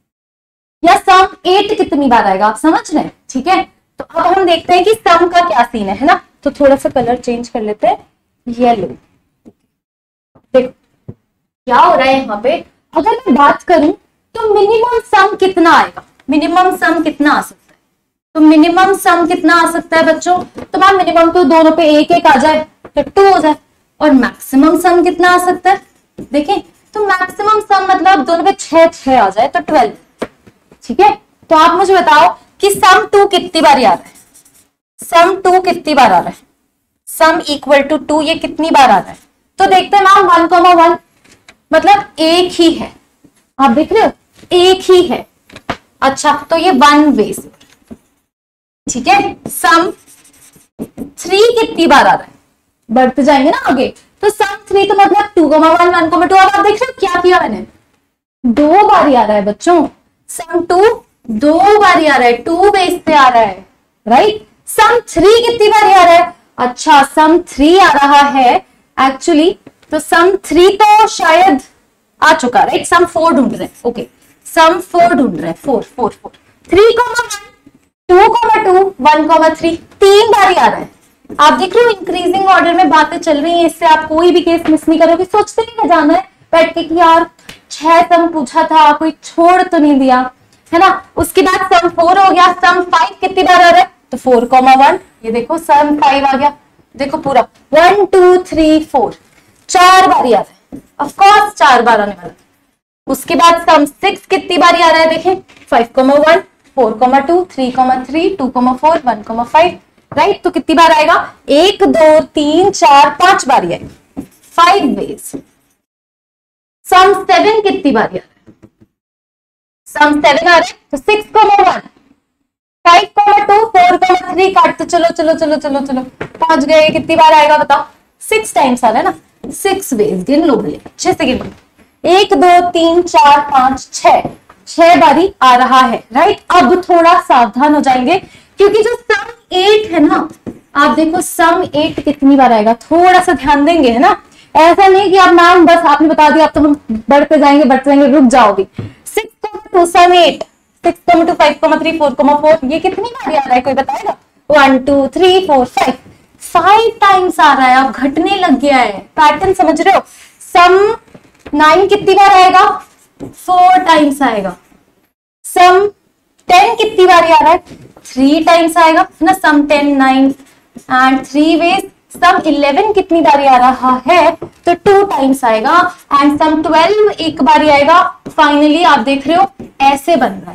या सम एट कितनी बार आएगा, आप समझ रहे हैं। ठीक है, तो अब हम देखते हैं कि सम का क्या सीन है, है ना। तो थोड़ा सा कलर चेंज कर लेते हैं, येलो। देखो क्या हो रहा है यहाँ पे, अगर मैं बात करूं तो मिनिमम सम कितना आएगा, मिनिमम सम कितना आ सकता है, तो मिनिमम सम कितना आ सकता है बच्चों, तो मैम मिनिमम तो दोनों पे एक एक आ जाए तो टू हो जाए, और मैक्सिमम सम कितना आ सकता है, देखें तो मैक्सिमम सम मतलब दोनों पे छह छह आ जाए तो ट्वेल्व। ठीक है, तो आप मुझे बताओ कि सम टू कितनी बार आ रहा है, सम टू कितनी बार आ रहा है, सम इक्वल टू टू ये कितनी बार आ रहा है। तो देखते हैं मैम वन कॉमा वन मतलब एक ही है, आप देख रहे हो एक ही है। अच्छा, तो ये वन बेस। ठीक है, सम थ्री कितनी बार आ रहा है, बढ़ते जाएंगे ना आगे, तो सम थ्री तो मतलब two comma one, one comma two. अब आप देख रहे हो क्या किया मैंने, दो बार आ रहा है बच्चों, सम टू दो बार आ रहा है, टू बेस पे आ रहा है, राइट। सम थ्री कितनी बार आ रहा है, अच्छा सम थ्री आ रहा है एक्चुअली, तो सम थ्री तो शायद आ चुका, राइट। सम फोर ढूंढ रहे हैं, ओके सम फोर ढूंढ रहे हैं, four four four, three comma one, two comma two, one comma three, तीन बार आ रहा है, आप देख रहे हो इंक्रीजिंग ऑर्डर में बातें चल रही हैं, इससे आप कोई भी केस मिस नहीं करोगे। सोचते नहीं जाना है बैठ के कि यार छह सम पूछा था, कोई छोड़ तो नहीं दिया, है ना। उसके बाद सम फोर हो गया, सम फाइव कितनी बार आ रहा है, तो फोर कॉमा वन, ये देखो सम फाइव आ गया, देखो पूरा वन टू थ्री फोर, चार बार आ रहा है, ऑफकोर्स चार बार आने वाला। उसके बाद सम सिक्स कितनी बार आ रहा है, देखें five comma one, four comma two, three comma three, two comma four, one comma five, right. तो कितनी बार आएगा, एक दो तीन चार पांच बार आएगा, फाइव वेज। सम सेवन कितनी बार आ रहा है, सम सेवन आ रहा है तो six comma one, five comma two, four comma three, काटते चलो चलो चलो चलो चलो पहुंच गए। कितनी बार आएगा बताओ, सिक्स टाइम्स आ रहा है ना, सिक्स वेज। गिन लो भले, अच्छे से गिन लो, एक दो तीन चार पांच छह, छह बारी आ रहा है, राइट। अब थोड़ा सावधान हो जाएंगे क्योंकि जो सम एट है ना, आप देखो सम एट कितनी बार आएगा, थोड़ा सा ध्यान देंगे, है ना। ऐसा नहीं कि आप नाम बस आपने बता दिया आप तो हम बढ़ते जाएंगे बढ़ते जाएंगे, रुक जाओगे। Six comma two, sum eight, six comma two, five comma three, four comma four, ये कितनी बार आ रहा है कोई बताएगा, one two three four five, five times आ रहा है। अब घटने लग गया है, पैटर्न समझ रहे हो। सम नाइन कितनी बार आएगा, फोर टाइम्स आएगा। सम टेन कितनी बार आ रहा है, थ्री टाइम्स आएगा ना, sum ten nine and three ways. Sum eleven कितनी बार आ रहा है, तो टू टाइम्स आएगा। एंड सम ट्वेल्व एक बार आएगा। फाइनली आप देख रहे हो ऐसे बन रहा है,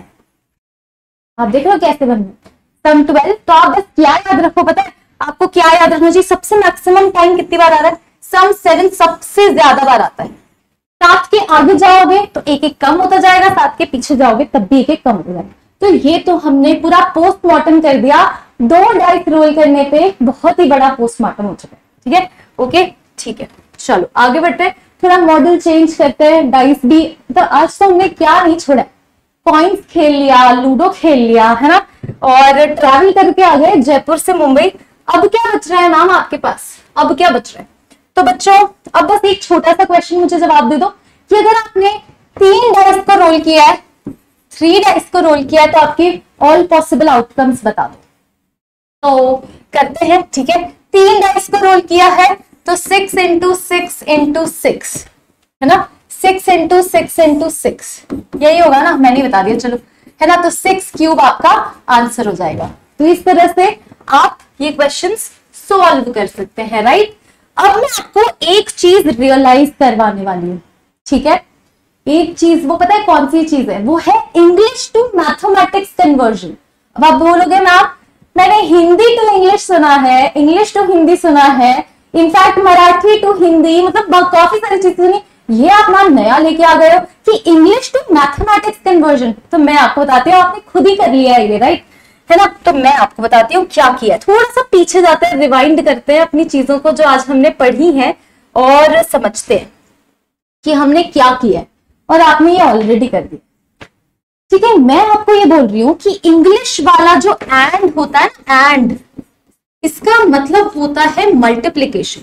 आप देख रहे हो कैसे बन रहा है सम ट्वेल्व। तो आप बस क्या याद रखो, पता है आपको क्या याद रखना चाहिए, सबसे मैक्सिमम टाइम कितनी बार आ रहा है, सम सेवन सबसे ज्यादा बार आता है। सात के आगे जाओगे तो एक एक कम होता जाएगा, सात के पीछे जाओगे तब भी एक एक कम हो जाएगा। तो ये तो हमने पूरा पोस्टमार्टम कर दिया, दो डाइस रोल करने पे बहुत ही बड़ा पोस्टमार्टम हो चुका है, ठीक है। ओके ठीक है, चलो आगे बढ़ते हैं, थोड़ा मॉडल चेंज करते हैं। डाइस भी तो आज तो हमने क्या नहीं छोड़ा, कॉइन्स खेल लिया, लूडो खेल लिया, है ना, और ट्रैवल करके आ गए जयपुर से मुंबई। अब क्या बच रहा है मैम आपके पास, अब क्या बच रहा है, तो बच्चों अब बस एक छोटा सा क्वेश्चन मुझे जवाब दे दो कि अगर आपने तीन डाइस को रोल किया है, थ्री डाइस को रोल किया है, तो आपके ऑल पॉसिबल आउटकम्स बता दो। तो करते हैं, ठीक है। तीन डाइस को रोल किया है तो six into six into six, है ना, six into six into six, यही होगा ना, मैंने बता दिया, चलो, है ना। तो सिक्स क्यूब आपका आंसर हो जाएगा। तो इस तरह से आप ये क्वेश्चंस सॉल्व कर सकते हैं, राइट। अब मैं आपको एक चीज रियलाइज करवाने वाली हूँ, ठीक है। एक चीज, वो पता है कौन सी चीज है, वो है इंग्लिश टू मैथमेटिक्स कन्वर्जन। अब आप बोलोगे मैम मैंने हिंदी टू इंग्लिश सुना है, इंग्लिश टू हिंदी सुना है, इनफैक्ट मराठी टू हिंदी, मतलब काफी सारी चीजें सुनी, ये आप नाम नया लेके आ गए हो कि इंग्लिश टू मैथमेटिक्स कन्वर्जन। तो मैं आपको बताती हूँ, आपने खुद ही कर लिया है ये, राइट, है ना। तो मैं आपको बताती हूँ क्या किया है, थोड़ा सा पीछे जाते हैं, रिवाइंड करते हैं अपनी चीजों को जो आज हमने पढ़ी है और समझते हैं कि हमने क्या किया है, और आपने ये ऑलरेडी कर दिया, ठीक है। मैं आपको ये बोल रही हूं कि इंग्लिश वाला जो एंड होता है ना, एंड, इसका मतलब होता है मल्टीप्लिकेशन।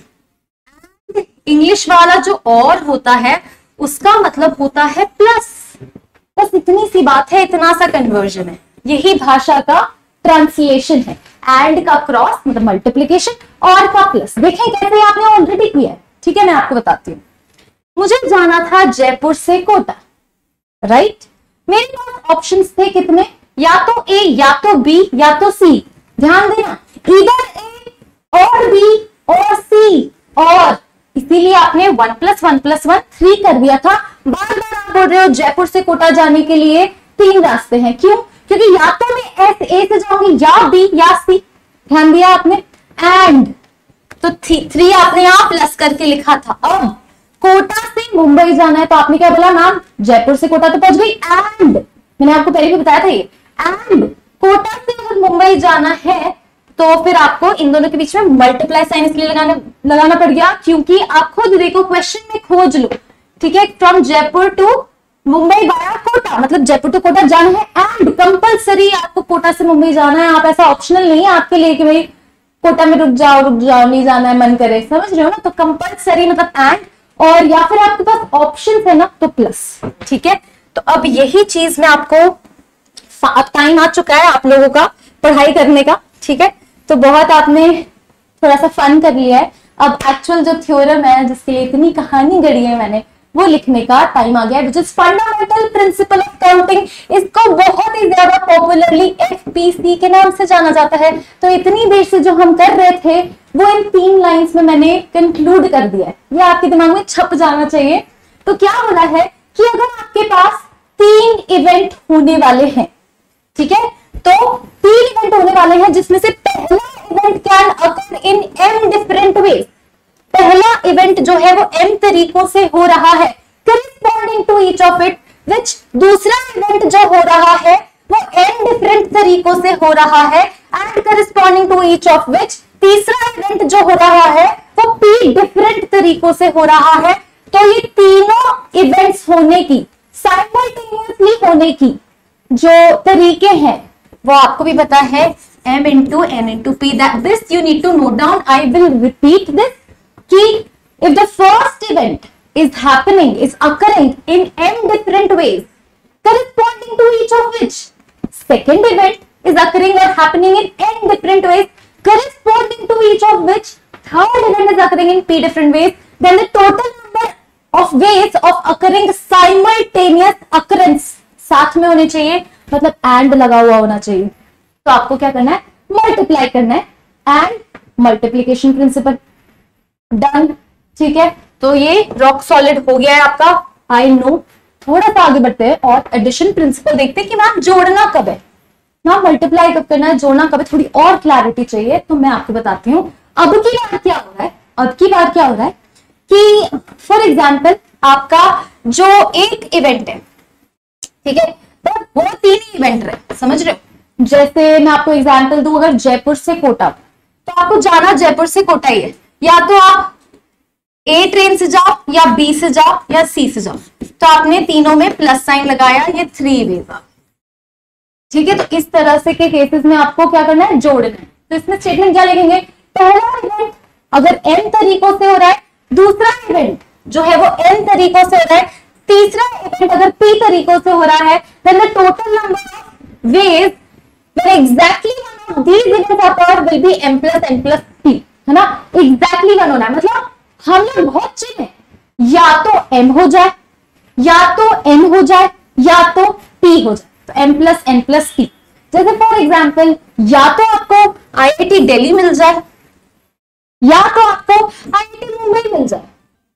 इंग्लिश वाला जो और होता है उसका मतलब होता है प्लस। बस इतनी सी बात है, इतना सा कन्वर्जन है, यही भाषा का ट्रांसलेशन है। एंड का क्रॉस मतलब मल्टीप्लिकेशन, और का प्लस। देखें कैसे आपने ऑलरेडी किया है, ठीक है। मैं आपको बताती हूँ, मुझे जाना था जयपुर से कोटा, राइट। मेरे पास ऑप्शंस थे कितने, या तो ए, या तो बी, या तो सी। ध्यान देना, इधर ए और बी और सी, और इसीलिए आपने one plus one plus one three कर दिया था। बार बार आप बोल रहे हो जयपुर से कोटा जाने के लिए तीन रास्ते हैं, क्यों, क्योंकि या तो मैं एस ए से जाऊंगी, या बी या सी। ध्यान दिया आपने, एंड तो थ्री, थ्री आपने यहां प्लस करके लिखा था। अब कोटा से मुंबई जाना है तो आपने क्या बोला मैम, जयपुर से कोटा तो पहुंच गई, एंड मैंने आपको पहले भी बताया था ये, एंड कोटा से अगर मुंबई जाना है तो फिर आपको इन दोनों के बीच में मल्टीप्लाई साइन इसलिए लगाना लगाना पड़ गया क्योंकि आप खुद देखो क्वेश्चन में खोज लो, ठीक है। From Jaipur to Mumbai via Kota, मतलब जयपुर टू कोटा जाना है, एंड कंपलसरी आपको कोटा से मुंबई जाना है। आप ऐसा ऑप्शनल नहीं है आपके लिए कि भाई कोटा में रुक जाओ रुक जाओ नहीं जाना है मन करे, समझ रहे हो ना। तो कंपलसरी मतलब एंड, और या फिर आपके पास ऑप्शन है ना तो प्लस, ठीक है। तो अब यही चीज मैं आपको, टाइम आ चुका है आप लोगों का पढ़ाई करने का, ठीक है। तो बहुत आपने थोड़ा सा फन कर लिया है। अब एक्चुअल जो थ्योरम है जिसके लिए इतनी कहानी गढ़ी है मैंने, वो लिखने का टाइम आ गया, which is fundamental principle of counting. इसको बहुत ही ज्यादा पॉपुलरली एफ पी सी के नाम से जाना जाता है। तो इतनी देर से जो हम कर रहे थे वो इन तीन लाइंस में मैंने कंक्लूड कर दिया है, ये आपके दिमाग में छप जाना चाहिए। तो क्या बोला है कि अगर आपके पास तीन इवेंट होने वाले हैं, ठीक है, तो तीन इवेंट होने वाले हैं जिसमें से पहला event can occur in M different ways. पहला इवेंट जो है वो एम तरीकों से हो रहा है, corresponding to each of it, which दूसरा इवेंट जो हो रहा है वो एन डिफरेंट तरीकों से हो रहा है, and corresponding to each of which तीसरा इवेंट जो हो रहा है वो पी डिफरेंट तरीकों से हो रहा है। तो ये तीनों इवेंट्स होने की, साइमल्टेनियसली होने की जो तरीके हैं वो आपको भी पता है, m into n into p, that this you need to note down. I will repeat this कि if the first event is happening, is occurring in m different ways, corresponding to each of which second event is occurring or happening in n different ways, corresponding to each of which third event is occurring in p different ways, then the total number of ways of occurring simultaneous occurrence साथ में होने चाहिए, मतलब and लगा हुआ होना चाहिए। तो आपको क्या करना है, मल्टीप्लाई करना है, एंड मल्टीप्लीकेशन प्रिंसिपल डन, ठीक है। तो ये रॉक सॉलिड हो गया है आपका, आई नो। थोड़ा सा आगे बढ़ते हैं और एडिशन प्रिंसिपल देखते हैं कि मैम जोड़ना कब है, मैम मल्टीप्लाई कब करना है, जोड़ना कब है, थोड़ी और क्लैरिटी चाहिए तो मैं आपको बताती हूँ। अब की बार क्या हो रहा है, अब की बार क्या हो रहा है कि फॉर एग्जाम्पल आपका जो एक इवेंट है, ठीक है, तो वो तीन इवेंट रहे, समझ रहे हो। जैसे मैं आपको एग्जांपल दूं, अगर जयपुर से कोटा, तो आपको जाना जयपुर से कोटा ही है, या तो आप ए ट्रेन से जाओ, या बी से जाओ, या सी से जाओ। तो आपने तीनों में प्लस साइन लगाया, ये थ्री वेज आ, ठीक है। तो इस तरह से के केसेस में आपको क्या करना है, जोड़ना है। तो इसमें स्टेटमेंट क्या लिखेंगे, पहला इवेंट अगर एन तरीकों से हो रहा है, दूसरा इवेंट जो है वो एन तरीकों से हो रहा है, तीसरा इवेंट अगर पी तरीकों से हो रहा है, then the total number of ways where exactly one of these events occur will be m plus n plus p, है ना। exactly one होना है, मतलब हम लोग बहुत चिल है, या तो m हो जाए, या तो n हो जाए, या तो p हो जाए, तो m plus n plus p। जैसे फॉर एग्जाम्पल, या तो आपको आई आई टी दिल्ली मिल जाए, या तो आपको आई आई टी मुंबई मिल जाए,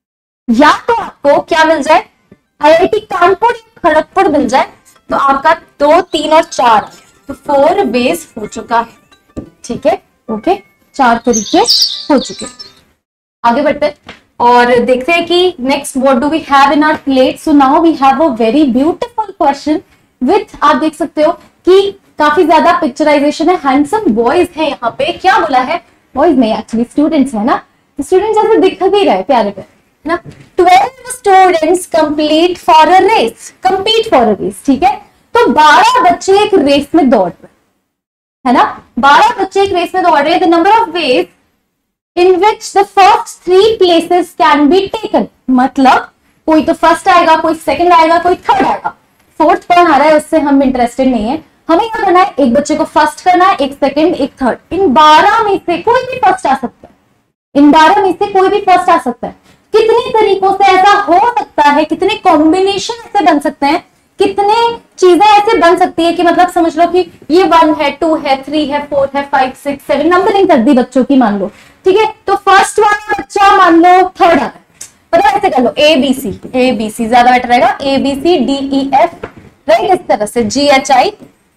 या तो आपको क्या मिल जाए, I I T Kanpur Kharagpur मिल जाए। तो आपका दो, तीन और चार, तो फोर वेज हो चुका है, ठीक है, ओके, चार तरीके हो चुके। आगे बढ़ते और देखते हैं कि next what do we have in our plate. So now we have a very beautiful question with, आप देख सकते हो कि काफी ज्यादा पिक्चराइजेशन है, हैंडसम बॉयज है यहाँ पे। क्या बोला है, बॉयज नहीं एक्चुअली स्टूडेंट्स है ना, स्टूडेंट जैसे दिख भी रहे प्यारे पे ना। Twelve students complete for a race, compete for a race, ठीक है। तो बारह बच्चे एक रेस में दौड़ रहे है ना, बारह बच्चे एक रेस में दौड़ रहे हैं। The number of ways in which the first three places can be taken, मतलब कोई तो फर्स्ट आएगा, कोई सेकंड आएगा, कोई थर्ड आएगा, फोर्थ कौन आ रहा है उससे हम इंटरेस्टेड नहीं है। हमें क्या करना है, एक बच्चे को फर्स्ट करना है, एक सेकंड, एक थर्ड। इन बारह में से कोई भी फर्स्ट आ सकता है, इन बारह में से कोई भी फर्स्ट आ सकता है। कितने तरीकों से ऐसा हो सकता है, कितने कॉम्बिनेशन ऐसे बन सकते हैं, कितने चीजें ऐसे बन सकती है कि मतलब समझ लो कि ये वन है, टू है, थ्री है, फोर है, फाइव, सिक्स, सेवन, नंबरिंग कर दी बच्चों की मान लो, ठीक है। तो फर्स्ट वाला बच्चा मान लो थर्ड आ रहा है, पता ऐसे कर लो, ए बी सी, ए बी सी ज्यादा बेटर रहेगा, A B C D E F, right, इस तरह से जी एच आई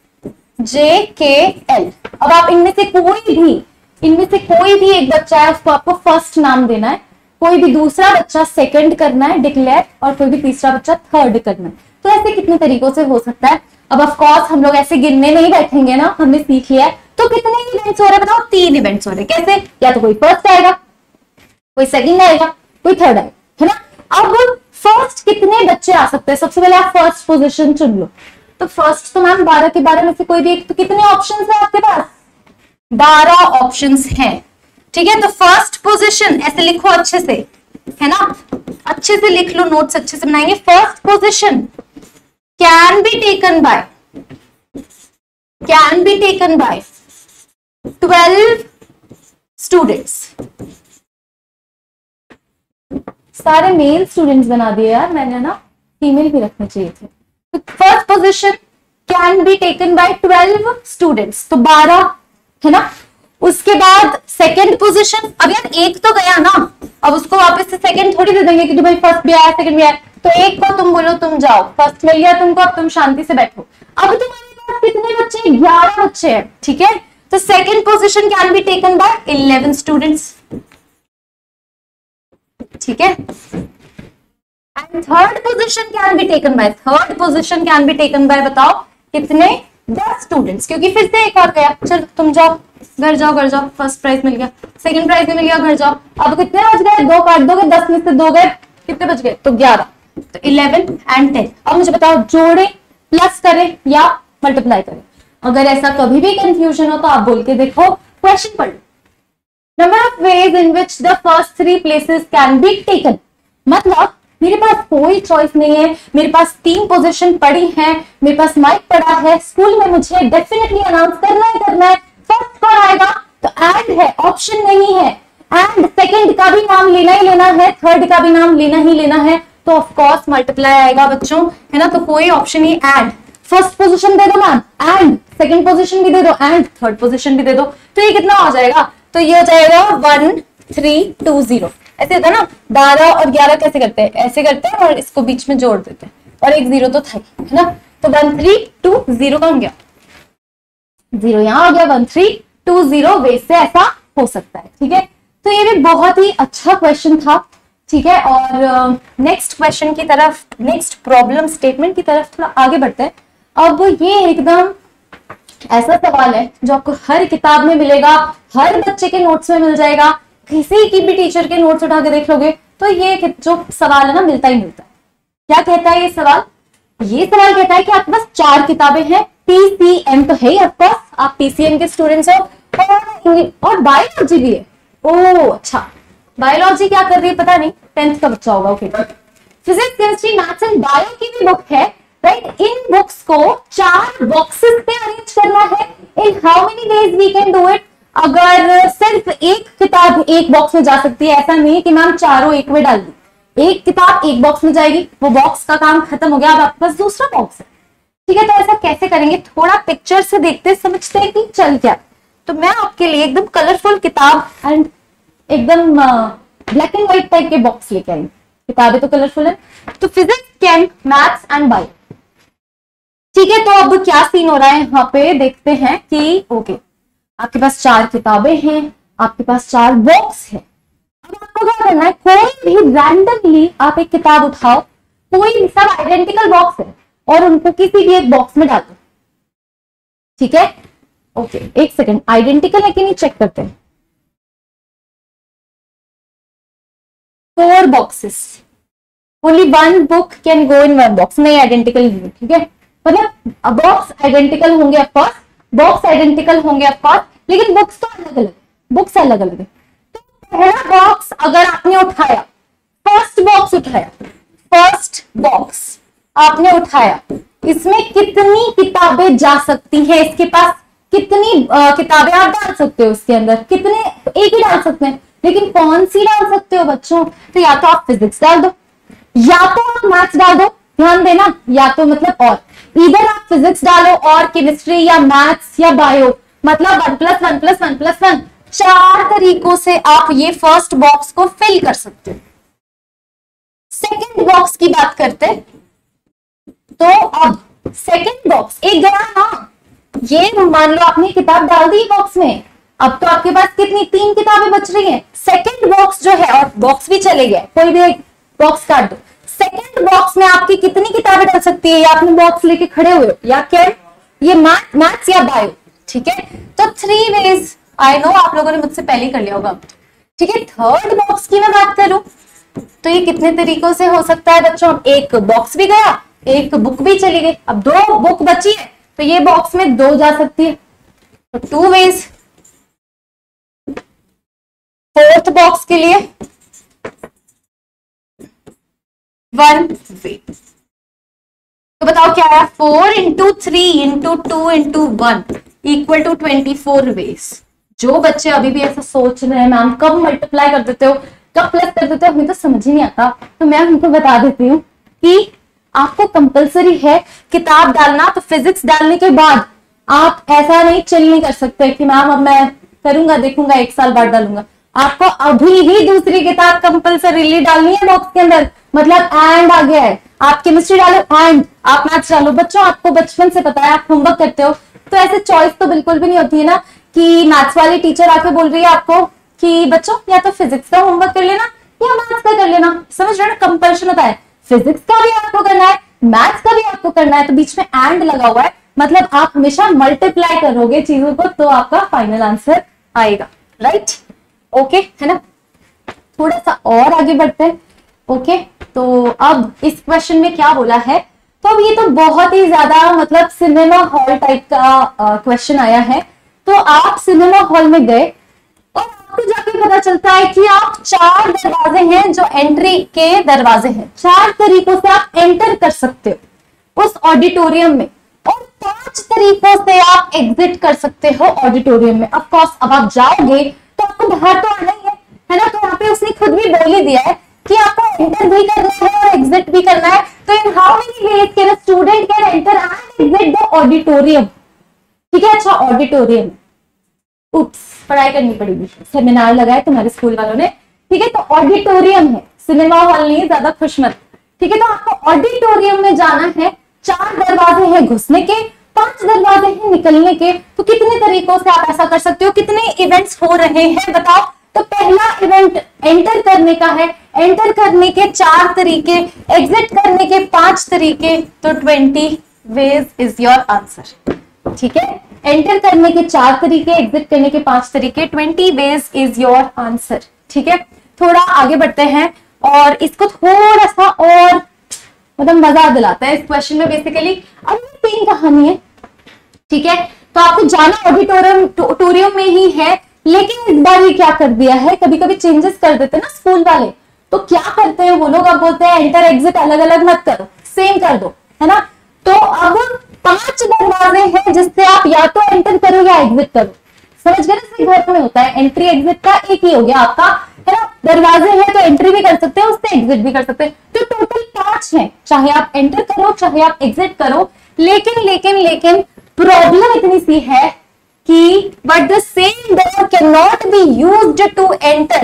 जे के एल। अब आप इनमें से कोई भी, इनमें से कोई भी एक बच्चा है उसको आपको फर्स्ट नाम देना है, कोई भी दूसरा बच्चा सेकंड करना है डिक्लेयर, और कोई भी तीसरा बच्चा थर्ड करना है। तो ऐसे कितने तरीकों से हो सकता है। अब ऑफ कोर्स हम लोग ऐसे गिनने नहीं बैठेंगे ना, हमने सीख लिया है। तो कितने इवेंट्स हो रहे हैं बताओ, तीन इवेंट्स हो रहे हैं। कैसे, या तो कोई फर्स्ट आएगा, कोई सेकंड आएगा, कोई थर्ड आएगा, है ना। अब फर्स्ट कितने बच्चे आ सकते हैं, सबसे पहले आप फर्स्ट पोजीशन चुन लो। तो फर्स्ट तो मैम बारह के बारह में से कोई भी एक, तो कितने ऑप्शंस है आपके पास, बारह ऑप्शंस हैं, ठीक है। तो फर्स्ट पोजीशन ऐसे लिखो अच्छे से, है ना, अच्छे से लिख लो, नोट्स अच्छे से बनाएंगे। First position can be taken by, can be taken by twelve students. सारे मेल स्टूडेंट्स बना दिए यार मैंने ना, फीमेल भी रखने चाहिए थे। First position can be taken by twelve students, तो बारह है ना। उसके बाद सेकंड पोजीशन, अब यार एक तो गया ना, अब उसको वापस से सेकंड थोड़ी दे देंगे कि भाई फर्स्ट भी आया सेकंड भी आया, तो एक को तुम बोलो तुम जाओ, फर्स्ट मिल गया तुमको, अब तुम शांति से बैठो। अब तुम्हारे पास कितने बच्चे, ग्यारह बच्चे हैं, ठीक है। तो second position can be taken by eleven students, ठीक है। And third position can be taken by, third position can be taken by बताओ कितने, दस स्टूडेंट्स, क्योंकि फिर से एक और गया, चलो तुम जाओ घर जाओ घर जाओ, फर्स्ट प्राइज मिल गया, सेकंड प्राइज भी मिल गया, घर जाओ। अब कितने बच गए, दो काट दोगे, दस में से दो गए, कितने बच गए, तो ग्यारह, तो इलेवन एंड टेन। अब मुझे बताओ जोड़े, प्लस करें या मल्टीप्लाई करें। अगर ऐसा कभी भी कंफ्यूजन हो तो आप बोल के देखो, क्वेश्चन पढ़ लो। Number of ways in which the first three places can be taken, मतलब मेरे पास कोई चॉइस नहीं है, मेरे पास तीन पोजीशन पड़ी है, मेरे पास माइक पड़ा है, स्कूल में मुझे डेफिनेटली अनाउंस करना ही करना है, फर्स्ट कौन आएगा, तो एंड है, ऑप्शन नहीं है। एंड सेकंड का भी नाम लेना ही लेना है, थर्ड का भी नाम लेना ही लेना है, तो ऑफ कोर्स मल्टीप्लाई आएगा बच्चों, है ना। तो कोई ऑप्शन ही, एंड फर्स्ट पोजीशन दे दो मैम, एंड सेकंड पोजीशन भी दे दो, एंड थर्ड पोजीशन भी दे दो, तो ये कितना हो जाएगा, तो ये हो जाएगा वन थ्री टू जीरो। ऐसे होता है ना, बारह और ग्यारह कैसे करते हैं, ऐसे करते हैं और इसको बीच में जोड़ देते हैं, और एक जीरो तो था ही, है ना। तो वन थ्री टू जीरो कौन गया, जीरो यहाँ हो गया, one three two zero ways से ऐसा हो सकता है, ठीक है। तो ये भी बहुत ही अच्छा क्वेश्चन था, ठीक है। और नेक्स्ट uh, क्वेश्चन की तरफ, नेक्स्ट प्रॉब्लम स्टेटमेंट की तरफ थोड़ा आगे बढ़ते हैं। अब ये एकदम ऐसा सवाल है जो आपको हर किताब में मिलेगा, हर बच्चे के नोट्स में मिल जाएगा, किसी की भी टीचर के नोट्स उठा के देख लोगे तो ये जो सवाल है ना मिलता ही मिलता है। क्या कहता है ये सवाल, ये सवाल कहता है कि आपके पास चार किताबें हैं, पीसीएम तो है ही, ऑफकोर्स आप पीसीएम के स्टूडेंट्स हो, और, और बायोलॉजी भी है। ओह अच्छा, बायोलॉजी क्या कर रही है पता नहीं, टेंथ का बच्चा होगा, okay. Physics chemistry maths and bio की भी बुक है, राइट। इन बुक्स को चार बॉक्सेस में अरेंज करना है। In how many days we can do it, अगर सिर्फ एक किताब एक बॉक्स में जा सकती है, ऐसा नहीं है कि मैम चारों एक में डाल दी, एक किताब एक बॉक्स में जाएगी, वो बॉक्स का काम खत्म हो गया, अब आपके पास दूसरा बॉक्स है, ठीक है। तो ऐसा कैसे करेंगे, थोड़ा पिक्चर से देखते समझते हैं कि चल क्या। तो मैं आपके लिए एकदम कलरफुल किताब एंड एकदम ब्लैक एंड व्हाइट टाइप के बॉक्स लेके आई, किताबें तो कलरफुल है। तो physics, chem, maths and bio, ठीक है। तो अब क्या सीन हो रहा है यहाँ पे देखते हैं कि ओके आपके पास चार किताबें हैं, आपके पास चार बॉक्स है। अब आपको क्या करना है, कोई भी रैंडमली आप एक किताब उठाओ, कोई भी, सब आइडेंटिकल बॉक्स है, और उनको किसी भी एक बॉक्स में डाल दो, ठीक है। ओके एक सेकेंड, आइडेंटिकल है कि नहीं चेक करते हैं। Four boxes, only one book can go in one box, नहीं आइडेंटिकल, ठीक है। मतलब बॉक्स आइडेंटिकल होंगे ऑफकोर्स, बॉक्स आइडेंटिकल होंगे ऑफकोर्स, लेकिन बुक्स तो अलग अलग, बुक्स अलग अलग है। तो पहला बॉक्स अगर आपने उठाया, फर्स्ट बॉक्स उठाया, फर्स्ट बॉक्स आपने उठाया, इसमें कितनी किताबें जा सकती हैं, इसके पास कितनी किताबें आप डाल सकते हो, इसके अंदर कितने, एक ही डाल सकते हैं, लेकिन कौन सी डाल सकते हो बच्चों, तो या तो आप फिजिक्स डाल दो, या तो आप मैथ्स डाल दो, ध्यान देना, या तो मतलब और, इधर आप फिजिक्स डालो और केमिस्ट्री या मैथ्स या बायो, मतलब one plus one plus one plus one, चार तरीकों से आप ये फर्स्ट बॉक्स को फिल कर सकते हो। सेकंड बॉक्स की बात करते हैं, तो अब सेकंड बॉक्स एक गया ना, ये मान लो आपने किताब डाल दी बॉक्स में, अब तो आपके पास कितनी, तीन किताबें बच रही हैं। सेकंड बॉक्स जो है, और बॉक्स भी चले गए, कोई भी एक बॉक्स काट दो, सेकंड बॉक्स में आपकी कितनी किताबें डाल सकती है, या आपने बॉक्स लेके खड़े हुए या क्या, ये मैथ्स या बायो, ठीक है। तो थ्री वेज, आई नो आप लोगों ने मुझसे पहले ही कर लिया होगा, ठीक है। थर्ड बॉक्स की मैं बात करूं तो ये कितने तरीकों से हो सकता है बच्चों, एक बॉक्स भी गया, एक बुक भी चली गई, अब दो बुक बची है, तो ये बॉक्स में दो जा सकती है, तो टू वेज। फोर्थ बॉक्स के लिए वन वे, तो बताओ क्या है, four into three into two into one equal to twenty four ways जो बच्चे अभी भी ऐसा सोच रहे हैं मैम कब मल्टीप्लाई कर देते हो, कब प्लस कर देते हो, हमें तो समझ ही नहीं आता, तो मैं उनको बता देती हूँ कि आपको कंपलसरी है किताब डालना। तो फिजिक्स डालने के बाद आप ऐसा नहीं चिल नहीं कर सकते कि मैम अब मैं करूंगा देखूंगा एक साल बाद डालूंगा। आपको अभी ही दूसरी किताब कंपलसरीली डालनी है बॉक्स के अंदर। मतलब एंड आ गया है, आप केमिस्ट्री डालो एंड आप मैथ्स डालो। बच्चों आपको बचपन से पता है, आप होमवर्क करते हो, तो ऐसे चॉइस तो बिल्कुल भी नहीं होती है ना कि मैथ्स वाली टीचर आके बोल रही है आपको कि बच्चों या तो फिजिक्स का होमवर्क कर लेना या मैथ्स का कर लेना। समझ रहे हो ना, कंपल्शन होता है, फिजिक्स का भी आपको करना है, मैथ्स का भी आपको करना है, तो बीच में एंड लगा हुआ है। मतलब आप हमेशा मल्टीप्लाई करोगे चीजों को तो आपका फाइनल आंसर आएगा। राइट, ओके है ना। थोड़ा सा और आगे बढ़ते हैं। ओके, तो अब इस क्वेश्चन में क्या बोला है, तो अब ये तो बहुत ही ज्यादा मतलब सिनेमा हॉल टाइप का क्वेश्चन आया है। तो आप सिनेमा हॉल में गए और आपको जाके पता चलता है कि आप चार दरवाजे हैं जो एंट्री के दरवाजे हैं, चार तरीकों से आप एंटर कर सकते हो उस ऑडिटोरियम में और पांच तरीकों से आप एग्जिट कर सकते हो ऑडिटोरियम में। ऑफ कोर्स अब आप जाओगे तो आपको बाहर तो आना ही है, है ना। तो यहाँ पे उसने खुद भी बोल ही दिया है कि आपको एंटर भी करना है और एग्जिट भी करना है। तो in how many ways can a student can enter and exit the auditorium. ठीक है, अच्छा ऑडिटोरियम, उप्स पढ़ाई करनी पड़ेगी, सेमिनार लगाए तुम्हारे स्कूल वालों ने। ठीक है, तो ऑडिटोरियम है, सिनेमा हॉल नहीं, ज्यादा खुश मत। ठीक है, तो आपको ऑडिटोरियम में जाना है, चार दरवाजे हैं घुसने के, पांच दरवाजे हैं निकलने के। तो कितने तरीकों से आप ऐसा कर सकते हो, कितने इवेंट्स हो रहे हैं बताओ। तो पहला इवेंट एंटर करने का है, एंटर करने के चार तरीके, एग्जिट करने के पांच तरीके, तो twenty ways is your answer. ठीक है, एंटर करने के चार तरीके, एग्जिट करने के पांच तरीके, twenty ways is your answer. ठीक है, थोड़ा आगे बढ़ते हैं और इसको थोड़ा सा और मतलब मजा दिलाता है इस क्वेश्चन में। बेसिकली अब तीन कहानी है। ठीक है, तो आपको जाना ऑडिटोरियम ऑडिटोरियम में ही है, लेकिन इस बार ये क्या कर दिया है, कभी कभी चेंजेस कर देते हैं ना स्कूल वाले। तो क्या करते हैं वो लोग, अब बोलते हैं एंटर एग्जिट अलग अलग मत करो, सेम कर दो, है ना। तो अब पांच दरवाजे हैं जिससे आप या तो एंटर करो या एग्जिट करो। समझ गए ना, घर में होता है एंट्री एग्जिट का एक ही हो गया आपका, है ना। दरवाजे हैं तो एंट्री भी कर सकते हैं, उससे एग्जिट भी कर सकते हैं। तो टोटल पांच हैं, चाहे आप एंटर करो चाहे आप एग्जिट करो। लेकिन लेकिन लेकिन प्रॉब्लम इतनी सी है कि but the same door can not be used to enter.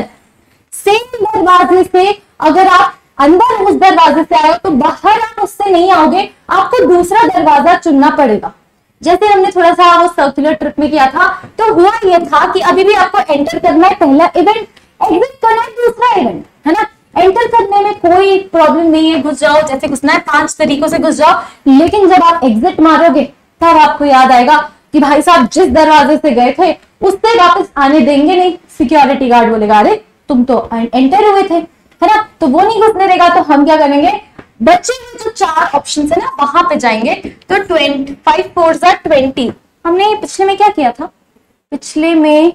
Same दरवाजे से अगर आप अंदर उस दरवाजे से आए तो बाहर आप उससे नहीं आओगे, आपको दूसरा दरवाजा चुनना पड़ेगा। जैसे हमने थोड़ा सा वो सर्कुलर ट्रिप में किया था, तो हुआ ये था कि अभी भी आपको एंटर करना है पहला इवेंट, एग्जिट करना है दूसरा इवेंट, है ना। एंटर करने में कोई प्रॉब्लम नहीं है, घुस जाओ, जैसे घुसना है पांच तरीकों से घुस जाओ। लेकिन जब आप एग्जिट मारोगे तब आपको याद आएगा कि भाई साहब जिस दरवाजे से गए थे उससे वापस आने देंगे नहीं। सिक्योरिटी गार्ड बोलेगा अरे तुम तो एंटर हुए थे, है ना, तो वो नहीं घुसने देगा। तो हम क्या करेंगे, बच्चे में जो चार ऑप्शन है ना वहां पे जाएंगे। तो ट्वेंटी फाइव फोर जार ट्वेंटी, हमने पिछले में क्या किया था, पिछले में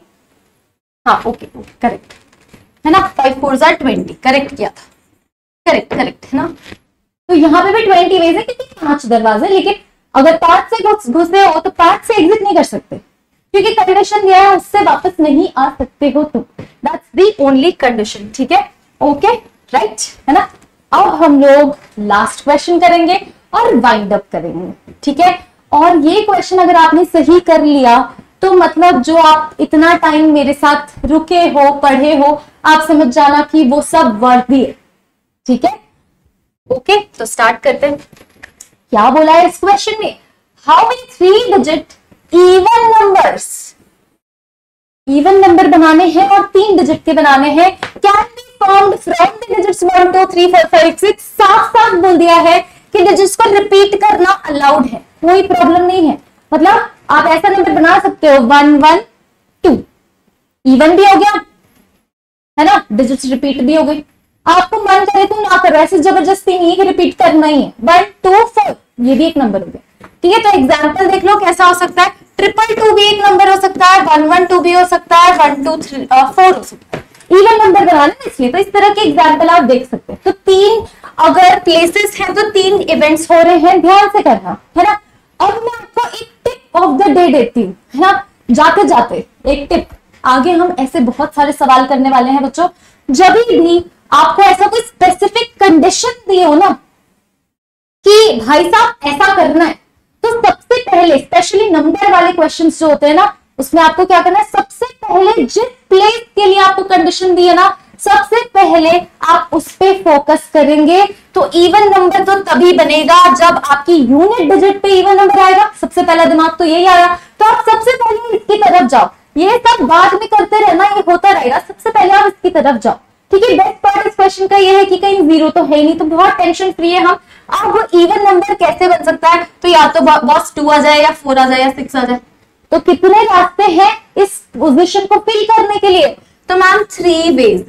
हाँ ओके करेक्ट है ना, फाइव फोर जार ट्वेंटी करेक्ट किया था, करेक्ट करेक्ट है ना। तो यहाँ पे भी ट्वेंटी वेज है क्योंकि पांच दरवाजे, लेकिन अगर पांच से घुसे हो तो पांच से एग्जिट नहीं कर सकते क्योंकि कंडीशन दिया है उससे वापस नहीं आ सकते हो तुम। That's the only condition. ठीक है, ओके राइट है ना। अब हम लोग लास्ट क्वेश्चन करेंगे और वाइंड अप करेंगे। ठीक है, और ये क्वेश्चन अगर आपने सही कर लिया तो मतलब जो आप इतना टाइम मेरे साथ रुके हो, पढ़े हो, आप समझ जाना कि वो सब वर्दी है। ठीक है, ओके तो स्टार्ट करते हैं। क्या बोला है इस क्वेश्चन में, how many three digit even numbers, even number बनाने हैं और तीन डिजिट के बनाने हैं, can be formed from the digits one two three four five six. साफ साफ बोल दिया है कि डिजिट्स को रिपीट करना अलाउड है, कोई प्रॉब्लम नहीं है। मतलब आप ऐसा नंबर बना सकते हो वन वन टू, इवन भी हो गया है ना, डिजिट्स रिपीट भी हो गई। आपको मन करे तो ना करो, ऐसे जबरदस्ती नहीं है कि रिपीट करना ही है। वन टू फोर ये भी एक नंबर हो गया। ठीक है, तो एग्जाम्पल देख लो कैसा हो सकता है, ट्रिपल टू भी एक नंबर हो सकता है, वन वन टू भी हो सकता है, वन टू थ्री फोर हो सकता है। इवन नंबर बनाना इसलिए, तो इस तरह के एग्जाम्पल आप देख सकते हैं। तो तीन अगर प्लेसेस हैं तो तीन इवेंट्स हो रहे हैं, ध्यान से करना है ना। अब मैं आपको एक टिप ऑफ द डे देती हूँ, है ना, जाते जाते एक टिप आगे हम ऐसे बहुत सारे सवाल करने वाले हैं बच्चों। जब भी आपको ऐसा कोई स्पेसिफिक कंडीशन दी हो ना कि भाई साहब ऐसा करना है, तो सबसे पहले स्पेशली नंबर वाले क्वेश्चंस जो होते हैं ना, उसमें आपको क्या करना है, सबसे पहले जिस प्लेस के लिए आपको कंडीशन दी है ना, सबसे पहले आप उस पे फोकस करेंगे। तो इवन नंबर तो तभी बनेगा जब आपकी यूनिट डिजिट पे इवन नंबर आएगा। सबसे पहला दिमाग तो यही आया, तो आप सबसे पहले इसकी तरफ जाओ। ये सब बाद में करते रहना, ये होता रहेगा, सबसे पहले आप इसकी तरफ जाओ। ठीक है, बेस्ट पार्ट इस क्वेश्चन का ये है कि कहीं जीरो तो है ही नहीं, तो बहुत टेंशन फ्री है हम। अब इवन नंबर कैसे बन सकता है, तो या तो बॉस टू आ जाए, या फोर आ जाए, या सिक्स आ जाए। तो कितने रास्ते हैं इस पोजीशन को फिल करने के लिए, तो मैम थ्री वेज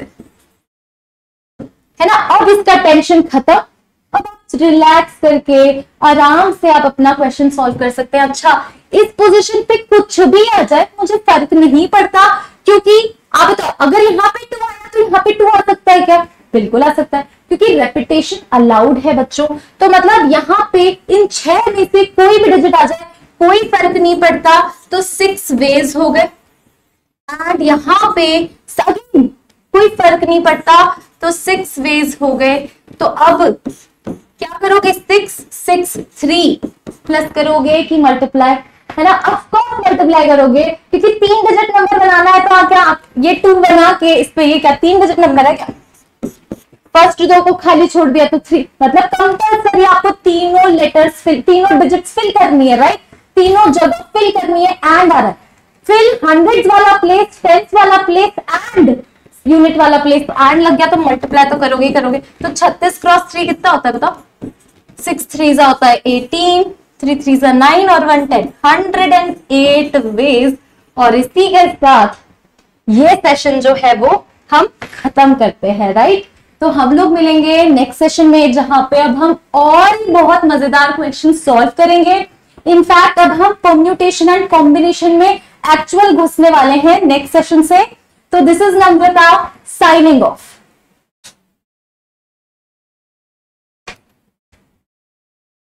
है ना। अब इसका टेंशन खत्म, अब आप रिलैक्स करके आराम से आप अपना क्वेश्चन सॉल्व कर सकते हैं। अच्छा, इस पोजीशन पे कुछ भी आ जाए मुझे फर्क नहीं पड़ता, क्योंकि आप बताओ अगर यहाँ पे टू आया तो यहाँ पे टू आ सकता है क्या, बिल्कुल आ सकता है, क्योंकि रेपिटेशन अलाउड है बच्चों। तो मतलब यहाँ पे इन छह में से कोई भी डिजिट आ जाए कोई फर्क नहीं पड़ता, तो सिक्स वेज हो गए। एंड यहाँ पे अगेन कोई फर्क नहीं पड़ता, तो सिक्स वेज हो गए। तो अब क्या करोगे, सिक्स सिक्स थ्री प्लस करोगे कि मल्टीप्लाई, है ना। ऑफ कोर्स मल्टीप्लाई करोगे, क्योंकि तीन डिजिट नंबर बनाना है। तो क्या ये टू बना के इस पे ये क्या तीन डिजिट नंबर है क्या, फर्स्ट दो को खाली छोड़ दिया तो थ्री, मतलब कंपल्सरी आपको तीनों लेटर्स फिल, तीनों डिजिट्स फिल करनी है, राइट, तीनों जगह फिल करनी है। एंड आ रहा है फिल हंड्रेड्स वाला प्लेस, टेंस वाला प्लेस, एंड यूनिट वाला प्लेस। एंड लग गया तो मल्टीप्लाई तो करोगे ही करोगे। तो छत्तीस क्रॉस थ्री कितना होता है बताओ, सिक्स थ्री जा होता है एटीन, थ्री थ्री जा नाइन और one ten, hundred and eight ways. और इसी के साथ ये सेशन जो है वो हम खत्म करते हैं, राइट। तो हम लोग मिलेंगे नेक्स्ट सेशन में, जहां पे अब हम और बहुत मजेदार क्वेश्चन सॉल्व करेंगे। इनफैक्ट अब हम परम्यूटेशन एंड कॉम्बिनेशन में एक्चुअल घुसने वाले हैं नेक्स्ट सेशन से। तो this is Namrata signing of.